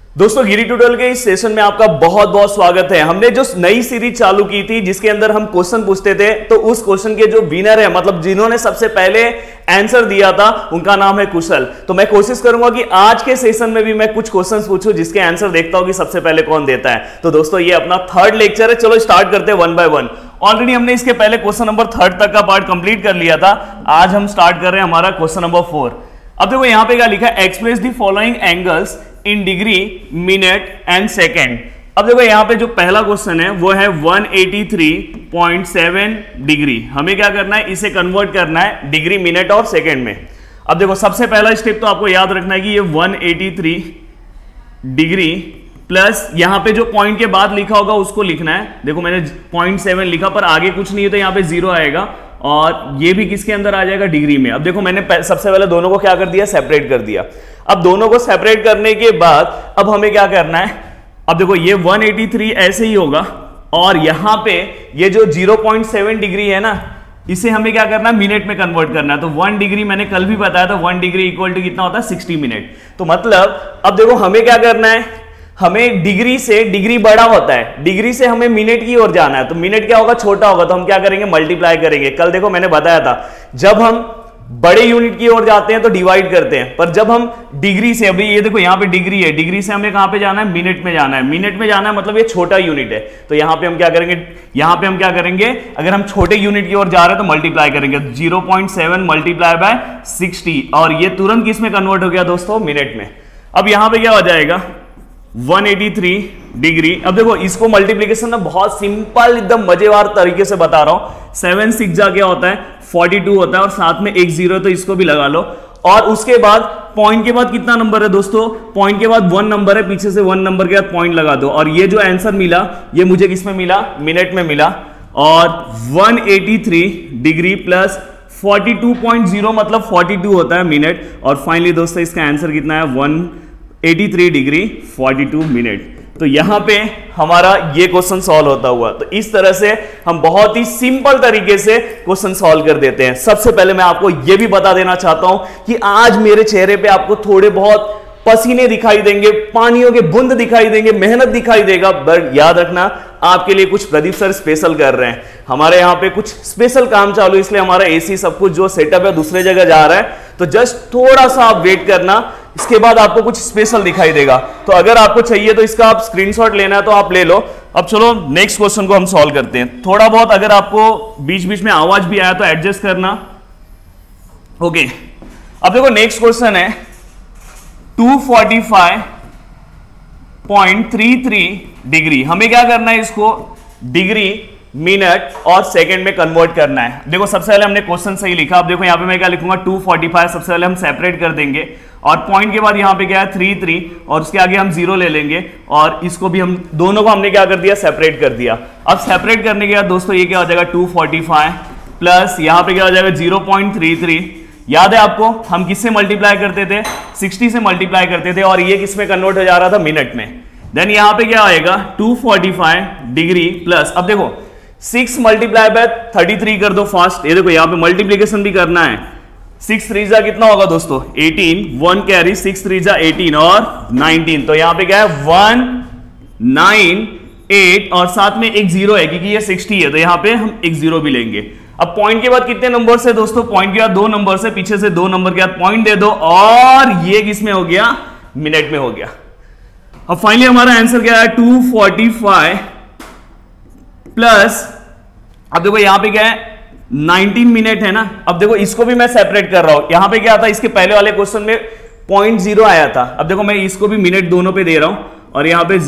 दोस्तों गिरी ट्यूटोरियल के इस सेशन में आपका बहुत बहुत स्वागत है। हमने जो नई सीरीज चालू की थी जिसके अंदर हम क्वेश्चन पूछते थे, तो उस क्वेश्चन के जो विनर है, मतलब जिन्होंने सबसे पहले आंसर दिया था, उनका नाम है कुशल। तो मैं कोशिश करूंगा कि आज के सेशन में भी मैं कुछ क्वेश्चंस पूछूं जिसके आंसर देखता हूं कि सबसे पहले कौन देता है। तो दोस्तों ये अपना थर्ड लेक्चर है, चलो स्टार्ट करते हैं वन बाय वन। ऑलरेडी हमने इसके पहले क्वेश्चन नंबर 3 तक का पार्ट कंप्लीट कर लिया था। आज हम स्टार्ट कर रहे हैं हमारा क्वेश्चन नंबर 4। अब देखो यहां पे क्या लिखा है, express the following angles in degree, minute and second. अब देखो यहां पे जो पहला क्वेश्चन है वो है 183.7 डिग्री। हमें क्या करना है, इसे कन्वर्ट करना है डिग्री, मिनट और सेकेंड में। अब देखो सबसे पहला स्टेप तो आपको याद रखना है कि ये 183 डिग्री प्लस यहां पे जो पॉइंट के बाद लिखा होगा उसको लिखना है। देखो मैंने 0.7 लिखा पर आगे कुछ नहीं है तो यहां पे 0 आएगा और ये भी किसके अंदर आ जाएगा, डिग्री में। अब देखो मैंने सबसे पहले दोनों को क्या कर दिया, सेपरेट कर दिया। अब दोनों को सेपरेट करने के बाद अब हमें क्या करना है, अब देखो ये 183 ऐसे ही होगा और यहां पे ये जो 0.7 डिग्री है ना, इसे हमें क्या करना है, मिनट में कन्वर्ट करना है। तो 1 डिग्री मैंने कल भी बताया था, 1 डिग्री इक्वल टू कितना होता है, 60 मिनट। तो मतलब अब देखो हमें क्या करना है, हमें डिग्री से, डिग्री बड़ा होता है, डिग्री से हमें मिनट की ओर जाना है। तो मिनट क्या होगा, छोटा होगा, तो हम क्या करेंगे, मल्टीप्लाई करेंगे। कल देखो मैंने बताया था, जब हम बड़े यूनिट की ओर जाते हैं तो डिवाइड करते हैं, पर जब हम डिग्री से, अभी ये देखो यहां पे डिग्री है, डिग्री से हमें कहां पे जाना है, मिनट में जाना है। मिनट में जाना है मतलब ये छोटा यूनिट है, तो यहां पे हम क्या करेंगे, यहां पे हम क्या करेंगे, अगर हम छोटे यूनिट की ओर जा रहे हैं तो मल्टीप्लाई करेंगे। 0.7 मल्टीप्लाई बाय 60 और ये तुरंत किस में कन्वर्ट हो गया दोस्तों, मिनट में। अब यहां पे क्या हो जाएगा, 183 डिग्री। अब देखो इसको मल्टीप्लीकेशन ना बहुत सिंपल एकदम मजेदार तरीके से बता रहा हूं। 7 6 जा क्या होता है, 42 होता है और साथ में एक 0 है तो इसको भी लगा लो। और उसके बाद पॉइंट के बाद कितना नंबर है दोस्तों, पॉइंट के बाद 1 नंबर है, पीछे से 1 नंबर के बाद पॉइंट लगा दो। और ये जो आंसर मिला ये मुझे किस में मिला, मिनट में मिला। और 183 डिग्री प्लस 42.0 मतलब 42 होता है मिनट। और फाइनली दोस्तों इसका आंसर कितना है, 183 डिग्री 42 मिनट। तो यहां पे हमारा ये क्वेश्चन सॉल्व होता हुआ। तो इस तरह से हम बहुत ही सिंपल तरीके से क्वेश्चन सॉल्व कर देते हैं। सबसे पहले मैं आपको ये भी बता देना चाहता हूं कि आज मेरे चेहरे पे आपको थोड़े बहुत पसीने दिखाई देंगे, पानियों के बूंद दिखाई देंगे, मेहनत दिखाई देगा, बट याद रखना आपके लिए कुछ प्रदीप सर स्पेशल कर रहे हैं। हमारे यहाँ पे कुछ स्पेशल काम चालू, इसलिए हमारा एसी सब कुछ जो सेटअप है दूसरे जगह जा रहा है। तो जस्ट थोड़ा सा आप वेट करना, इसके बाद आपको कुछ स्पेशल दिखाई देगा। तो अगर आपको चाहिए तो इसका आप स्क्रीनशॉट लेना है तो आप ले लो। अब चलो नेक्स्ट क्वेश्चन को हम सॉल्व करते हैं। थोड़ा बहुत अगर आपको बीच बीच में आवाज भी आया तो एडजस्ट करना। ओके, अब देखो नेक्स्ट क्वेश्चन है 245.33 डिग्री। हमें क्या करना है, इसको डिग्री, मिनट और सेकंड में कन्वर्ट करना है। देखो सबसे पहले हमने क्वेश्चन सही लिखा। अब देखो यहां पे मैं क्या लिखूंगा, 245 सबसे पहले हम सेपरेट कर देंगे और पॉइंट के बाद यहां पे क्या है 33 और उसके आगे हम 0 ले लेंगे और इसको भी हम दोनों को हमने क्या कर दिया, सेपरेट कर दिया। अब सेपरेट करने के बाद दोस्तों ये क्या हो जाएगा, 245 प्लस यहां पे क्या हो जाएगा 0.33। याद है आपको हम किससे मल्टीप्लाई करते थे, 60 से मल्टीप्लाई करते थे और ये किस में कन्वर्ट हो जा रहा था, मिनट में। देन यहां पे क्या आएगा 245 डिग्री प्लस, अब देखो 6 मल्टीप्लाई बाय 33 कर दो फास्ट। ये देखो यहां पे मल्टीप्लीकेशन भी करना है। 6 3 जा कितना होगा दोस्तों, 18, 1 कैरी, 6 3 जा 18 और 19। तो यहां पे क्या है 198 और साथ में एक 0 है क्योंकि ये 60 है तो यहां पे हम एक 0 भी लेंगे। अब पॉइंट के बाद कितने नंबर से दोस्तों, पॉइंट के बाद 2 नंबर से, पीछे से 2 नंबर के बाद पॉइंट दे दो और ये किसमें हो गया, मिनट में हो गया। अब फाइनली हमारा आंसर क्या है 245 प्लस, अब देखो यहां पे क्या है 19 मिनट है ना। अब देखो इसको भी मैं सेपरेट कर रहा हूं। यहां पे क्या था, इसके पहले वाले क्वेश्चन में 0.0 आया था। अब देखो मैं इसको भी मिनट दोनों पे दे रहा हूं और यहां पे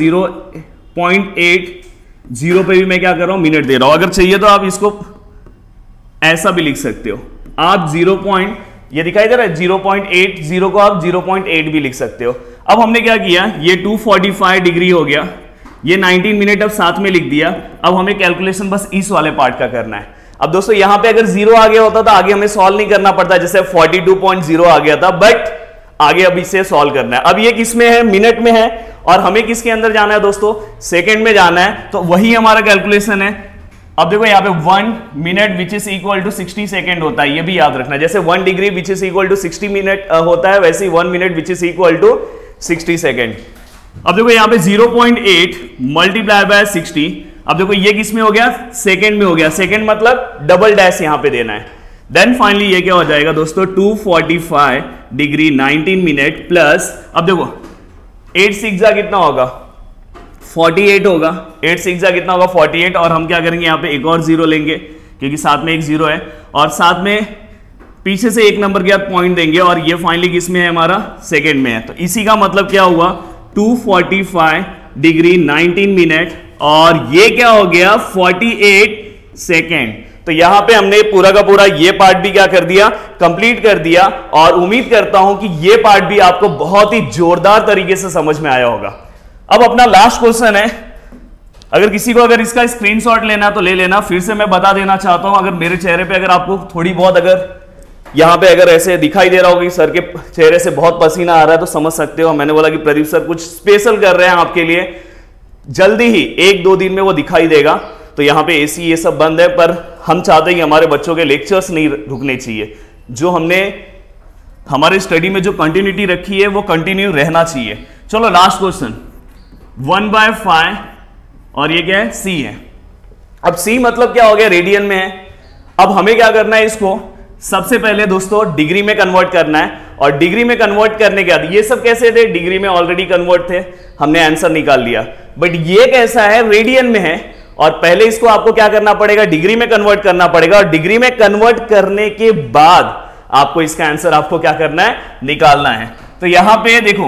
0.80 पे भी मैं क्या कर रहा हूं, मिनट दे रहा हूं। अगर चाहिए तो आप इसको ऐसा भी लिख सकते हो आप, 0. ये दिखाई दे रहा है 0.80 को आप 0.8 भी लिख सकते हो। अब हमने क्या किया, ये 245 डिग्री हो गया, ये 19 मिनट अब साथ में लिख दिया। अब हमें कैलकुलेशन बस इस वाले पार्ट का करना है। अब दोस्तों यहां पे अगर 0 आ गया होता तो आगे हमें सॉल्व नहीं करना पड़ता, जैसे 42.0 आ गया था, बट आगे अब इसे सॉल्व करना है। अब ये किस में है, मिनट में है और हमें किसके अंदर जाना है दोस्तों, सेकंड में जाना है। तो वही हमारा कैलकुलेशन है। अब देखो यहाँ पे 1 minute which is equal to 60 second होता है, ये भी याद रखना। जैसे 1 degree which is equal to 60 minute होता है, वैसे ही 1 minute which is equal to 60 second. अब देखो यहाँ पे 0.8 मल्टीप्लाई बाय 60, अब देखो ये किस में हो गया, सेकेंड में हो गया, सेकेंड मतलब डबल डैश यहां पे देना है। देन फाइनली ये क्या हो जाएगा दोस्तों, 245 डिग्री 19 मिनट प्लस, अब देखो 8 6 कितना होगा, 48 होगा, 8 6 कितना होगा 48, और हम क्या करेंगे यहाँ पे एक और जीरो लेंगे क्योंकि साथ में एक जीरो है, और साथ में पीछे से एक नंबर के बाद पॉइंट देंगे, और ये फाइनली किस में है, हमारा सेकेंड में है। तो इसी का मतलब क्या हुआ, 245 डिग्री 19 मिनट और ये क्या हो गया 48 सेकेंड। तो यहां पे हमने पूरा का पूरा ये पार्ट भी क्या कर दिया, कंप्लीट कर दिया, और उम्मीद करता हूं कि ये पार्ट भी आपको बहुत ही जोरदार तरीके से समझ में आया होगा। अब अपना लास्ट क्वेश्चन है, अगर किसी को अगर इसका स्क्रीनशॉट लेना तो ले लेना। फिर से मैं बता देना चाहता हूं, अगर मेरे चेहरे पे अगर आपको थोड़ी बहुत अगर यहां पे अगर ऐसे दिखाई दे रहा होगा कि सर के चेहरे से बहुत पसीना आ रहा है तो समझ सकते हो, मैंने बोला कि प्रदीप सर कुछ स्पेशल कर रहे हैं आपके लिए, जल्दी ही 1-2 दिन में वो दिखाई देगा। तो यहाँ पे एसी ये सब बंद है, पर हम चाहते हैं कि हमारे बच्चों के लेक्चर्स नहीं रुकने चाहिए, जो हमने हमारे स्टडी में जो कंटिन्यूटी रखी है वो कंटिन्यू रहना चाहिए। चलो लास्ट क्वेश्चन, 1/5 और ये क्या है, सी है। अब सी मतलब क्या हो गया, रेडियन में है। अब हमें क्या करना है, इसको सबसे पहले दोस्तों डिग्री में कन्वर्ट करना है, और डिग्री में कन्वर्ट करने के बाद ये सब कैसे थे, डिग्री में ऑलरेडी कन्वर्ट थे, हमने आंसर निकाल लिया। बट ये कैसा है, रेडियन में है, और पहले इसको आपको क्या करना पड़ेगा, डिग्री में कन्वर्ट करना पड़ेगा, और डिग्री में कन्वर्ट करने के बाद आपको इसका आंसर आपको क्या करना है, निकालना है। तो यहां पे देखो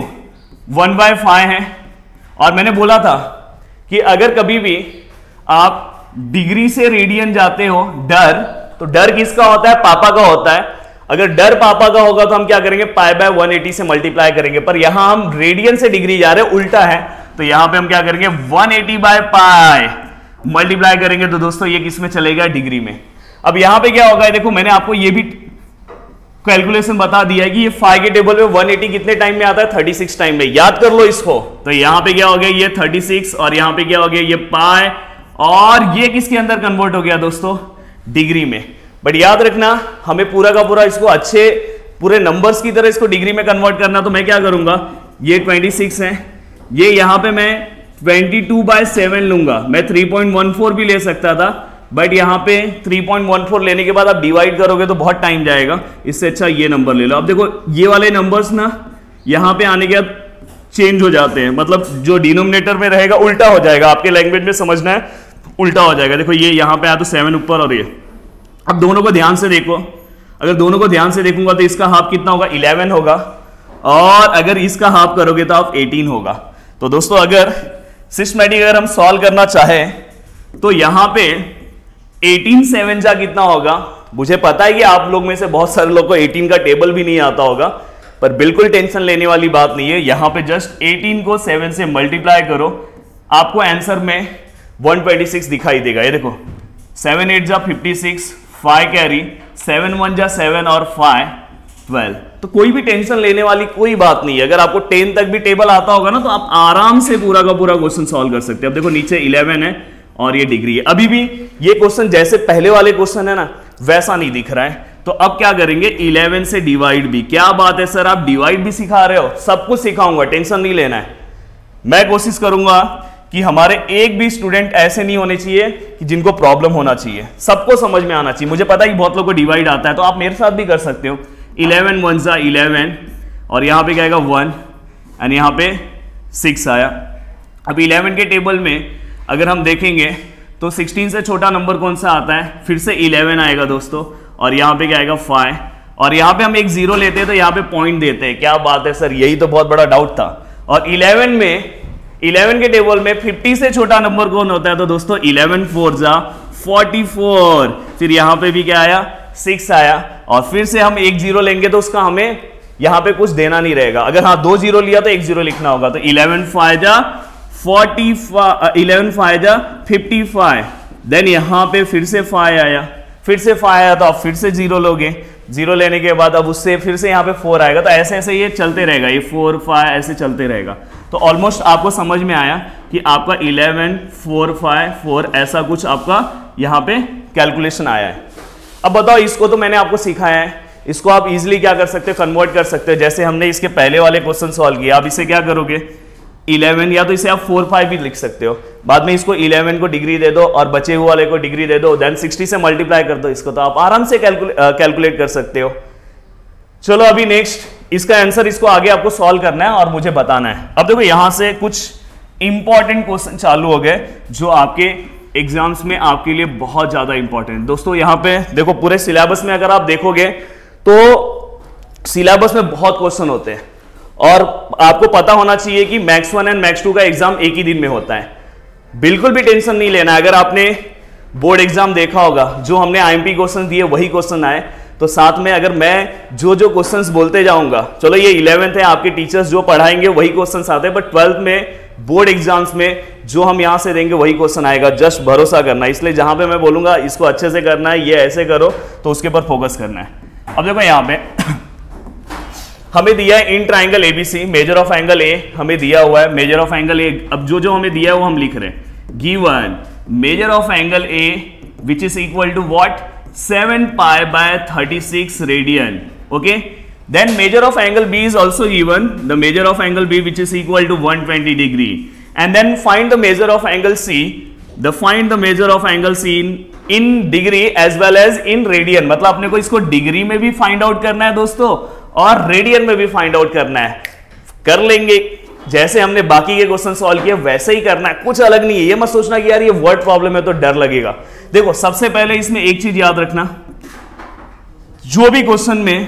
1/5 है, और मैंने बोला था कि अगर कभी भी आप डिग्री से रेडियन जाते हो, तो डर किसका होता है, पापा का होता है। अगर डर पापा का होगा तो हम क्या करेंगे, π/180 से मल्टीप्लाई करेंगे, पर यहां हम रेडियन से डिग्री जा रहे हैं, उल्टा है। तो यहां पे हम क्या करेंगे, 180/π मल्टीप्लाई करेंगे, तो दोस्तों ये किस में चलेगा, डिग्री में। अब यहां पे क्या होगा, देखो मैंने आपको ये भी कैलकुलेशन बता दिया है कि ये फाइ के टेबल में 180 कितने टाइम में आता है, 36 टाइम में, याद कर लो इसको। तो यहां पे क्या हो गया, ये 36, और यहां पे क्या हो गया, ये पाई, और ये किसके अंदर कन्वर्ट हो गया दोस्तों, डिग्री में। बट याद रखना, हमें पूरा का पूरा इसको अच्छे पूरे नंबर्स की तरह इसको डिग्री में कन्वर्ट करना। तो मैं क्या करूंगा, ये 26 है, ये यहां पे मैं 22/7 लूंगा, मैं 3.14 भी ले सकता था, बट यहां पे 3.14 लेने के बाद आप डिवाइड करोगे तो बहुत टाइम जाएगा, इससे अच्छा ये नंबर ले लो। अब देखो ये वाले नंबर्स ना यहां पे आने के बाद चेंज हो जाते हैं, मतलब जो डिनोमिनेटर में रहेगा उल्टा हो जाएगा, आपके लैंग्वेज में समझना है, उल्टा हो जाएगा। देखो ये यहां पे आया तो 7 ऊपर, और ये, अब दोनों को ध्यान से देखो, अगर दोनों को ध्यान से देखूंगा तो इसका हाफ कितना होगा, 11 होगा, और अगर इसका हाफ करोगे तो आप 18 होगा। तो दोस्तों अगर सिस्टमैटिक अगर हम सॉल्व करना चाहें तो यहां पे 18 7 जा कितना होगा, मुझे पता है कि आप लोग में से बहुत सारे लोग को 18 का टेबल भी नहीं आता होगा, पर बिल्कुल टेंशन लेने वाली बात नहीं है। यहां पे जस्ट 18 को 7 से मल्टीप्लाई करो, आपको आंसर में 126 दिखाई देगा। ये देखो 7 8 जा 56, 5 कैरी, 7 1 जा 7 और 5 12। तो कोई भी टेंशन लेने वाली कोई बात नहीं है। अगर आपको 10 तक भी टेबल आता होगा ना तो आप आराम से पूरा का पूरा क्वेश्चन सॉल्व कर सकते हैं। अब देखो नीचे 11 है और ये डिग्री है, अभी भी ये क्वेश्चन जैसे पहले वाले क्वेश्चन है ना वैसा नहीं दिख रहा है। तो अब क्या करेंगे, 11 से डिवाइड भी। क्या बात है सर, आप डिवाइड भी सिखा रहे हो, सब कुछ सिखाऊंगा, टेंशन नहीं लेना है। मैं कोशिश करूंगा कि हमारे एक भी स्टूडेंट ऐसे नहीं होने चाहिए कि जिनको प्रॉब्लम होना चाहिए, सबको समझ में आना चाहिए। मुझे पता है कि बहुत लोगों को डिवाइड आता है, तो आप मेरे साथ भी कर सकते हो। 11 1 जा 11 और यहाँ पे क्या आएगा 1 एंड यहाँ पे 6 आया। अब 11 के टेबल में अगर हम देखेंगे तो 16 से छोटा नंबर कौन सा आता है, फिर से 11 आएगा दोस्तों, और यहाँ पे क्या आएगा 5, और यहाँ पे हम एक 0 लेते हैं तो यहाँ पे पॉइंट देते हैं। क्या बात है सर, यही तो बहुत बड़ा डाउट था। और 11 के टेबल में 50 से छोटा नंबर कौन होता है, तो दोस्तों 11 4 जा 44, फिर यहाँ पे भी क्या आया 6 आया, और फिर से हम एक 0 लेंगे तो उसका हमें यहाँ पे कुछ देना नहीं रहेगा। अगर हाँ 2 0 लिया तो एक 0 लिखना होगा। तो 11 5 जा 45, 11 5 जा 55, देन यहाँ पे फिर से 5 आया, फिर से 5 आया तो आप फिर से 0 लोगे, 0 लेने के बाद अब उससे फिर से यहाँ पे 4 आएगा। तो ऐसे ऐसे ये चलते रहेगा, ये 4 5 ऐसे चलते रहेगा। तो ऑलमोस्ट आपको समझ में आया कि आपका 11 4 5 4 ऐसा कुछ आपका यहाँ पे कैलकुलेशन आया है। अब बताओ, इसको तो मैंने आपको सिखाया है, इसको आप इजीली क्या कर सकते हो, कन्वर्ट कर सकते हो। जैसे हमने इसके पहले वाले क्वेश्चन सॉल्व किया, आप इसे क्या करोगे, 11, या तो इसे आप 4 5 भी लिख सकते हो। बाद में इसको 11 को डिग्री दे दो और बचे हुए वाले को डिग्री दे दो, देन 60 से मल्टीप्लाई कर दो इसको, तो आप आराम से कैलकुलेट कर सकते हो। चलो अभी नेक्स्ट इसका आंसर, इसको आगे आपको सॉल्व करना है और मुझे बताना है। अब देखो यहां से कुछ इंपॉर्टेंट क्वेश्चन चालू हो गए जो आपके एग्जाम्स में आपके लिए बहुत ज्यादा इंपॉर्टेंट। दोस्तों यहाँ पे देखो पूरे सिलेबस में अगर आप देखोगे तो सिलेबस में बहुत क्वेश्चन होते हैं और आपको पता होना चाहिए कि मैक्स 1 एंड मैक्स 2 का एग्जाम एक ही दिन में होता है। बिल्कुल भी टेंशन नहीं लेना। अगर आपने बोर्ड एग्जाम देखा होगा, जो हमने आईएमपी क्वेश्चन दिए वही क्वेश्चन आए, तो साथ में अगर मैं जो जो क्वेश्चंस बोलते जाऊंगा, चलो ये 11th है, आपके टीचर्स जो पढ़ाएंगे वही क्वेश्चंस आते हैं, बट 12th में बोर्ड एग्जाम्स में जो हम यहां से देंगे वही क्वेश्चन आएगा। जस्ट भरोसा करना। इसलिए जहां पे मैं बोलूंगा इसको अच्छे से करना है, ये ऐसे करो, तो उसके ऊपर फोकस करना है। अब देखो यहां पे हमें दिया है in triangle ABC, measure of angle A हमें दिया हुआ है, मेजर ऑफ एंगल ए। अब जो जो हमें दिया है वो हम लिख रहे हैं। Given measure of angle A which is equal to what, 7 pi by 36 radian. Okay, then measure of angle B is also given, the measure of angle B which is equal to 120 degree, and then find the measure of angle C, find the measure of angle C in degree as well as in radian। मतलब अपने को इसको degree में भी find out करना है दोस्तों और रेडियन में भी फाइंड आउट करना है। कर लेंगे जैसे हमने बाकी के क्वेश्चन सॉल्व किए वैसे ही करना है, कुछ अलग नहीं है। ये मत सोचना कि यार ये वर्ड प्रॉब्लम है तो डर लगेगा। देखो सबसे पहले इसमें एक चीज याद रखना, जो भी क्वेश्चन में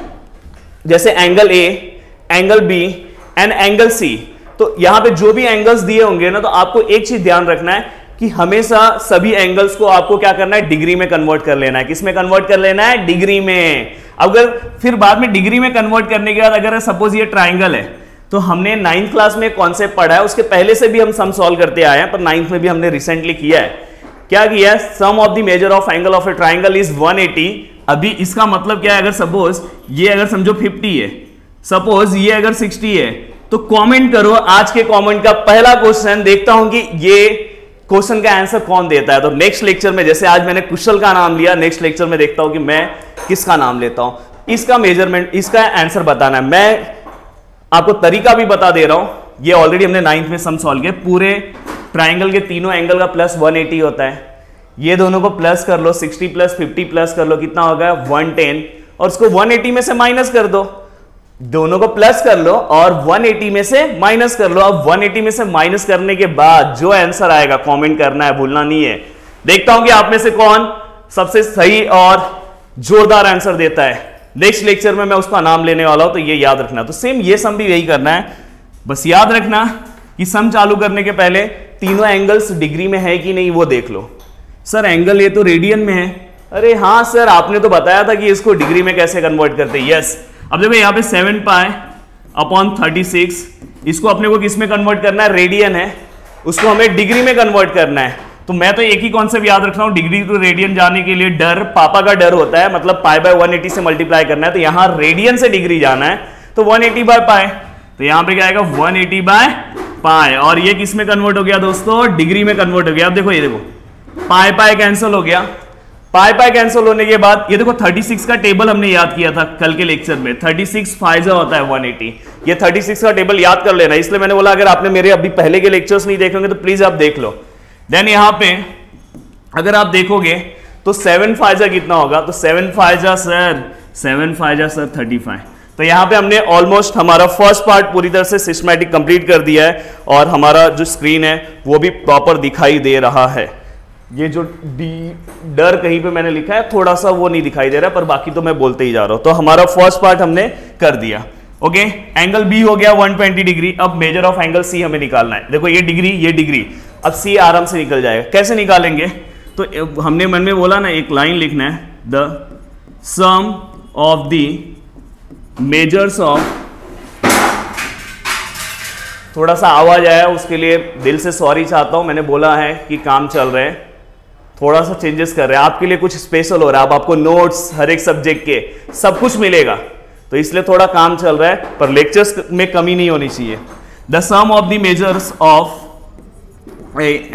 जैसे angle A, angle B and angle C, तो यहां पे जो भी एंगल्स दिए होंगे ना, तो आपको एक चीज ध्यान रखना है कि हमेशा सभी एंगल्स को आपको क्या करना है, डिग्री में कन्वर्ट कर लेना है। किस में कन्वर्ट कर लेना है, डिग्री में। अगर फिर बाद में डिग्री में कन्वर्ट करने के बाद अगर सपोज ये ट्राइंगल है, तो हमने 9th क्लास में कॉन्सेप्ट पढ़ा है, उसके पहले से भी हम सम सॉल्व करते आए हैं, पर 9th में भी हमने रिसेंटली किया है। क्या किया है, sum of the measure of angle of a triangle is 180। अभी इसका मतलब क्या है, अगर सपोज ये अगर समझो 50 है, सपोज ये अगर 60 है, तो कमेंट करो आज के कमेंट का पहला क्वेश्चन, देखता हूं कि ये क्वेश्चन का आंसर कौन देता है। तो नेक्स्ट लेक्चर में, जैसे आज मैंने कुशल का नाम लिया, नेक्स्ट लेक्चर में देखता हूं कि मैं किसका नाम लेता हूं। इसका मेजरमेंट, इसका आंसर बताना है। मैं आपको तरीका भी बता दे रहा हूं, ये ऑलरेडी हमने 9th में सम सॉल्व किया। पूरे ट्राइंगल के तीनों एंगल का प्लस 180 होता है, ये दोनों को प्लस कर लो, 60 प्लस 50 प्लस कर लो, कितना होगा 110, और उसको 180 में से माइनस कर दो। दोनों को प्लस कर लो और 180 में से माइनस कर लो। अब 180 में से माइनस करने के बाद जो आंसर आएगा कमेंट करना है, भूलना नहीं है। देखता हूं कि आप में से कौन सबसे सही और जोरदार आंसर देता है। नेक्स्ट लेक्चर में मैं उसका नाम लेने वाला हूं, तो ये याद रखना। तो सेम ये सम भी यही करना है। बस याद रखना कि सम चालू करने के पहले तीनों एंगल्स डिग्री में है कि नहीं वो देख लो। सर एंगल ये तो रेडियन में है, अरे हाँ सर आपने तो बताया था कि इसको डिग्री में कैसे कन्वर्ट करते हैं। यस, अब देखो यहाँ पे 7 पाई अपॉन 36, इसको अपने को किस में कन्वर्ट करना है, रेडियन है, उसको हमें डिग्री में कन्वर्ट करना है। तो मैं तो एक ही कॉन्सेप्ट याद रख रहा हूं, डिग्री टू रेडियन जाने के लिए डर, पापा का डर होता है, मतलब पाई बाय 180 से मल्टीप्लाई करना है। तो यहां रेडियन से डिग्री जाना है, तो 180 बाय पाई, तो यहां पे क्या आएगा 180 बाय पाई, और ये किस में कन्वर्ट हो गया दोस्तों, डिग्री में कन्वर्ट हो गया। अब देखो ये देखो पाई पाई कैंसिल हो गया, पाई पाई कैंसिल होने के बाद ये देखो 36 का टेबल हमने याद किया था कल के लेक्चर में, 36 फाइजा होता है 180। ये 36 का टेबल याद कर लेना, इसलिए मैंने बोला अगर आपने मेरे अभी पहले के लेक्चर्स नहीं देखेंगे तो प्लीज आप देख लो। देन यहां पे अगर आप देखोगे तो 7 फाइजा कितना होगा, तो 7 फाइजा सर 35। तो यहां पे हमने ऑलमोस्ट हमारा फर्स्ट पार्ट पूरी तरह से सिस्टमैटिक कंप्लीट कर दिया है, और हमारा जो स्क्रीन है वो भी प्रॉपर दिखाई दे रहा है। ये जो डर कहीं पे मैंने लिखा है थोड़ा सा वो नहीं दिखाई दे रहा है, पर बाकी तो मैं बोलते ही जा रहा हूं। तो हमारा फर्स्ट पार्ट हमने कर दिया। ओके, एंगल बी हो गया 120 डिग्री। अब मेजर ऑफ एंगल सी हमें निकालना है। देखो ये डिग्री, ये डिग्री, अब सी आराम से निकल जाएगा। कैसे निकालेंगे, तो हमने मन में बोला ना एक लाइन लिखना है, the sum of the measures of, थोड़ा सा आवाज आया उसके लिए दिल से सॉरी चाहता हूं। मैंने बोला है कि काम चल रहे हैं, थोड़ा सा चेंजेस कर रहे हैं, आपके लिए कुछ स्पेशल हो रहा है। अब आपको नोट्स हर एक सब्जेक्ट के सब कुछ मिलेगा, तो इसलिए थोड़ा काम चल रहा है, पर लेक्चर्स में कमी नहीं होनी चाहिए। The sum of the measures of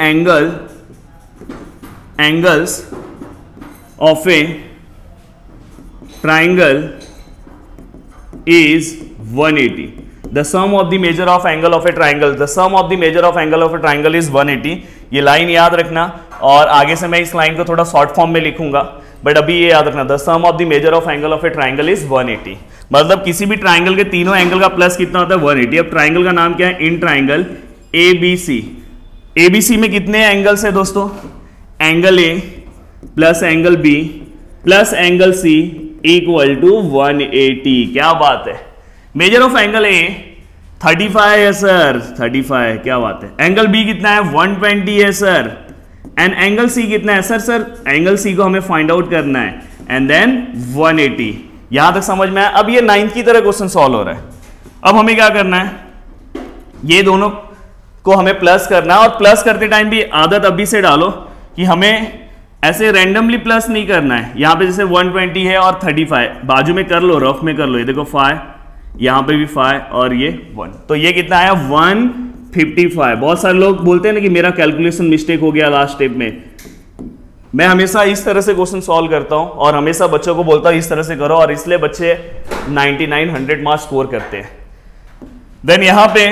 angles of a triangle is 180। The sum of the measure of angle of a triangle, the sum of the measure of angle of a triangle is 180। ये line याद रखना, और आगे से मैं इस line को थोड़ा शॉर्ट फॉर्म में लिखूंगा, बट अभी ये याद रखना, the sum of the measure of angle of a triangle is 180। मतलब किसी भी ट्राइंगल के तीनों एंगल का प्लस कितना होता है? 180। अब ट्राइंगल का नाम क्या है? In triangle ABC। ABC में कितने एंगल्स है दोस्तों? Angle A plus angle B plus angle C equal to 180। क्या बात है। मेजर ऑफ एंगल A 35 है सर, 35, क्या बात है। एंगल B कितना है? 120 है सर। एंड एंगल C कितना है? सर एंगल C को हमें फाइंड आउट करना है, एंड देन 180। यहां तक समझ में आया? अब ये 9th की तरह क्वेश्चन सॉल्व हो रहा है। अब हमें क्या करना है? ये दोनों को हमें प्लस करना है, और प्लस करते टाइम भी आदत अभी से डालो कि हमें ऐसे रैंडमली प्लस नहीं करना है। यहां पे जैसे 120 है और 35 बाजू में कर लो, रफ में कर लो। ये देखो 5, यहां पे भी 5 और ये 1, तो ये कितना आया? 155। बहुत सारे लोग बोलते हैं ना कि मेरा कैलकुलेशन मिस्टेक हो गया लास्ट स्टेप में। मैं हमेशा इस तरह से क्वेश्चन सॉल्व करता हूं और हमेशा बच्चों को बोलता हूं इस तरह से करो, और इसलिए बच्चे 99 100 मार्क्स स्कोर करते हैं। देन यहां पे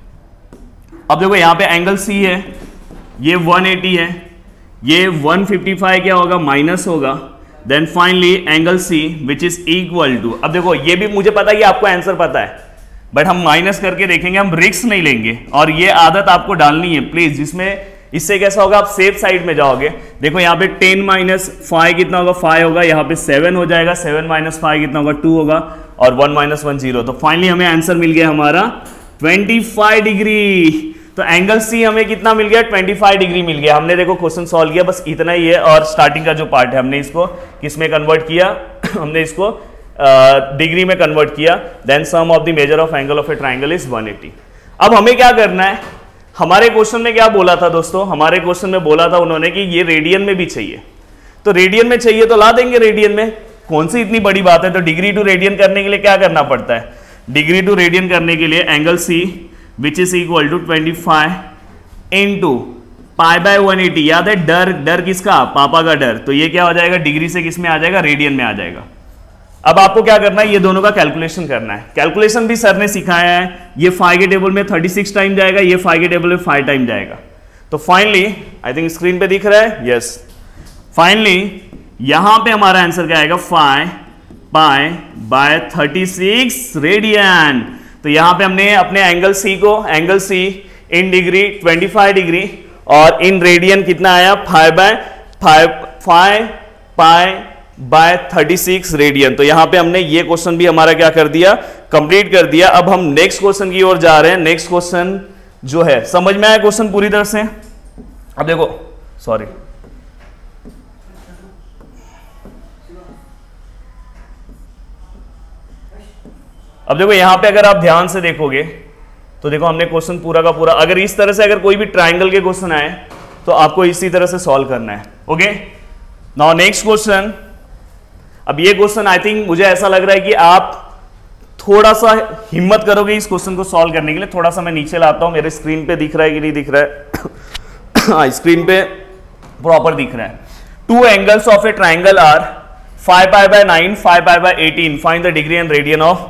अब देखो, यहां पे एंगल C है, ये 180 है, ये 155 क्या होगा? माइनस होगा। Then finally angle C which is equal to, अब देखो ये भी मुझे पता है कि आपको आंसर पता है, बट हम माइनस करके देखेंगे, हम रिस्क नहीं लेंगे। और ये आदत आपको डालनी है प्लीज, जिसमें इससे कैसा होगा? आप सेफ साइड में जाओगे। देखो यहाँ पे 10 माइनस 5 कितना होगा? 5 होगा। यहाँ पे 7 हो जाएगा, 7 माइनस 5 कितना होगा? 2 होगा, और 1 माइनस 1 0। तो फाइनली हमें आंसर मिल गया हमारा 25 डिग्री। तो एंगल C हमें कितना मिल गया? 25 डिग्री मिल गया। हमने देखो क्वेश्चन सॉल्व किया, बस इतना ही है। और स्टार्टिंग का जो पार्ट है हमने इसको किसमें कन्वर्ट किया? हमने इसको डिग्री में कन्वर्ट किया। Then sum of the measure of angle of a triangle is 180। अब हमें क्या करना है? हमारे क्वेश्चन में क्या बोला था दोस्तों? हमारे क्वेश्चन में बोला था उन्होंने कि ये रेडियन में भी चाहिए। तो रेडियन में चाहिए तो ला देंगे रेडियन में, कौन सी इतनी बड़ी बात है। तो डिग्री टू रेडियन करने के लिए क्या करना पड़ता है? डिग्री टू रेडियन करने के लिए angle C which is equal to 25 into pi by 180। याद है डर? डर किसका? पापा का डर। तो ये क्या हो जाएगा? डिग्री से किस में आ जाएगा? रेडियन में आ जाएगा। अब आपको क्या करना है? ये दोनों का कैलकुलेशन करना है। कैलकुलेशन भी सर ने सिखाया है। ये 5 के टेबल में 36 टाइम जाएगा, ये 5 के टेबल में 5 टाइम जाएगा। तो फाइनली आई थिंक स्क्रीन पे दिख रहा है, यस। फाइनली यहां पे हमारा आंसर क्या आएगा? 5 पाई बाय 36 रेडियन। तो यहां पे हमने अपने एंगल C को, angle C in degree 25 degree, और इन रेडियन कितना आया? 5 पाई बाय 36 रेडियन। तो यहां पे हमने ये क्वेश्चन भी हमारा क्या कर दिया? कंप्लीट कर दिया। अब हम नेक्स्ट क्वेश्चन की ओर जा रहे हैं। नेक्स्ट क्वेश्चन जो है, समझ में आया क्वेश्चन पूरी तरह से? अब देखो, सॉरी, अब देखो यहां पे अगर आप ध्यान से देखोगे तो देखो हमने क्वेश्चन पूरा का पूरा, अगर इस तरह से अगर कोई भी ट्राइंगल के क्वेश्चन आए तो आपको इसी तरह से सॉल्व करना है। Okay, now next question. अब ये क्वेश्चन आई थिंक मुझे ऐसा लग रहा है कि आप थोड़ा सा हिम्मत करोगे इस क्वेश्चन को सॉल्व करने के लिए। थोड़ा सा मैं नीचे लाता हूं, मेरे स्क्रीन पे दिख रहा है कि नहीं दिख रहा है? हाँ, स्क्रीन पे प्रॉपर दिख रहा है। 2 angles of a triangle are 5 pi by 9, 5 pi by 18। Find the degree and radian of,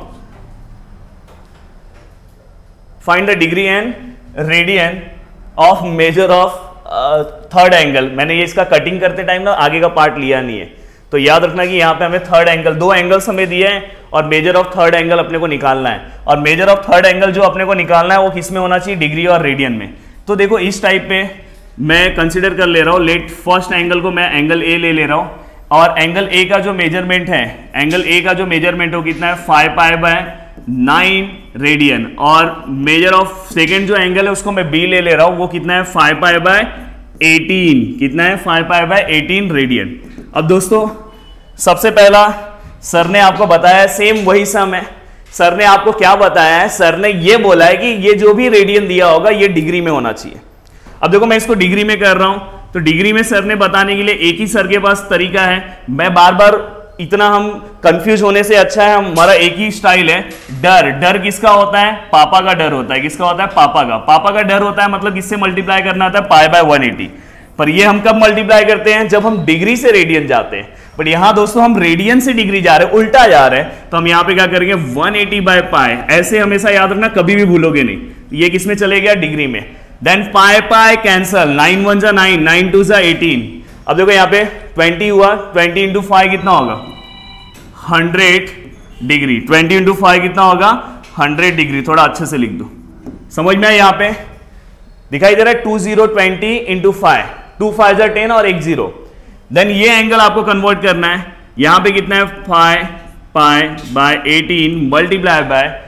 find the degree and radian of measure of third angle. मैंने ये इसका कटिंग करते टाइम ना आगे का पार्ट लिया नहीं है, तो याद रखना कि यहाँ पे हमें थर्ड एंगल, 2 एंगल्स हमें दिए हैं और मेजर ऑफ थर्ड एंगल अपने को निकालना है। और मेजर ऑफ थर्ड एंगल जो अपने को निकालना है वो किस में होना चाहिए? डिग्री और रेडियन में। तो देखो इस टाइप पे मैं कंसिडर कर ले रहा हूँ, लेट फर्स्ट एंगल को मैं एंगल ए ले रहा हूँ, और एंगल ए का जो मेजरमेंट है, एंगल ए का जो मेजरमेंट हो कितना है? 5 पाई बाय 9 रेडियन। और मेजर ऑफ सेकेंड जो एंगल है उसको मैं बी ले रहा हूं, वो कितना है? 5 पाई बाय 18। कितना है? 5 पाई बाय 18 रेडियन। अब दोस्तों सबसे पहला सर ने आपको बताया, सेम वही सम है। सर ने आपको क्या बताया है? सर ने ये बोला है कि ये जो भी रेडियन दिया होगा ये डिग्री में होना चाहिए। अब देखो मैं इसको डिग्री में कर रहा हूं, तो डिग्री में सर ने बताने के लिए एक ही सर के पास तरीका है। मैं बार बार इतना हम कंफ्यूज होने से अच्छा है हमारा एक ही स्टाइल है। डर, डर किसका होता है? पापा का डर होता है। किसका होता है? पापा का। पापा का डर होता है मतलब किससे मल्टीप्लाई करना होता है? Pi by 180। पर ये हम कब मल्टीप्लाई करते हैं, जब हम डिग्री से रेडियन जाते हैं। बट यहां दोस्तों हम रेडियन से डिग्री जा रहे हैं, उल्टा जा रहे हैं, तो हम यहां पे क्या करेंगे 180 बाय पाई, ऐसे हमेशा याद रखना, कभी भी भूलोगे नहीं। ये किस में चले गया, डिग्री में। देन पाई पाई कैंसल, 9 1 जा 9, 9 2 जा 18। अब देखो यहां पे 20 हुआ, 20 इंटू 5 कितना होगा 100 डिग्री, 20 इंटू 5 कितना होगा 100 डिग्री। थोड़ा अच्छे से लिख दो, समझ में आया। यहां पे दिखाई दे रहा है 2020 इंटू 5, 2 5 जा 10 और 1 0। देन ये एंगल आपको कन्वर्ट करना है, यहां पे कितना है 5 pi by 18 multiply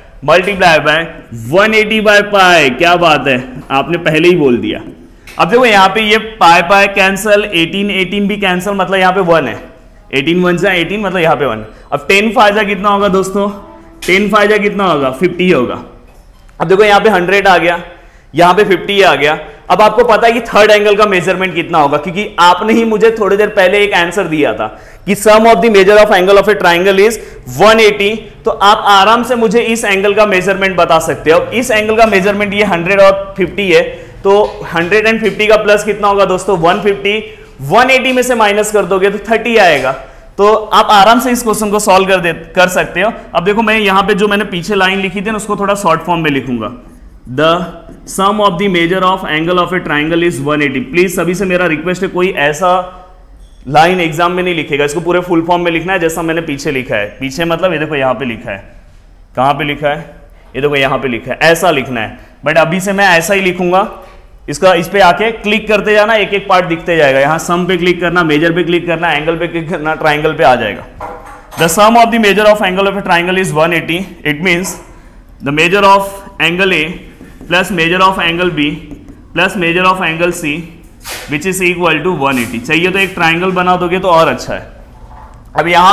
by 180 by pi. क्या बात है, आपने पहले ही बोल दिया। अब देखो यहां पे ये पाई पाई कैंसल, 18 भी कैंसल, मतलब यहां पे 1 है, 18 1 जा 18, मतलब यहां पे 1। अब 10 5 जा कितना होगा दोस्तों, 10 5 जा कितना होगा 50 होगा। अब देखो यहां पे 100 आ गया, यहां पे 50 आ गया। अब आपको पता है कि थर्ड एंगल का मेजरमेंट कितना होगा, क्योंकि आपने ही मुझे थोड़ी देर पहले एक आंसर दिया था कि sum of the measure of angle of a triangle is 180। तो आप आराम से मुझे इस एंगल का मेजरमेंट बता सकते हो। इस एंगल का मेजरमेंट ये 100 और 50 है, तो 150 का प्लस कितना होगा दोस्तों 150। 180 में से माइनस कर दोगे तो 30 आएगा। तो आप आराम से इस क्वेश्चन को सॉल्व कर सकते हो। अब देखो मैं यहां पे जो मैंने पीछे लाइन लिखी थी ना, उसको थोड़ा शॉर्ट फॉर्म में लिखूंगा। The sum of the measure of angle of a triangle is 180। Please सभी से मेरा रिक्वेस्ट है, कोई ऐसा लाइन एग्जाम में नहीं लिखेगा, इसको पूरे फुल फॉर्म में लिखना है जैसा मैंने पीछे लिखा है। पीछे मतलब ये देखो यहां पे लिखा है, कहां पे लिखा है, ये देखो यहां पे लिखा है, ऐसा लिखना है। बट अभी से मैं ऐसा ही लिखूंगा, इसका इस पे आके क्लिक करते जाना, एक एक पार्ट दिखते जाएगा। यहां सम पे क्लिक करना, मेजर पे क्लिक करना, एंगल पे क्लिक करना, ट्राइंगल पे आ जाएगा। The sum of the measure of angle of a triangle is 180। It means the measure of angle A plus measure of angle B plus measure of angle C which is equal to 180। चाहिए तो एक triangle बना दोगे तो और अच्छा है। अब यहाँ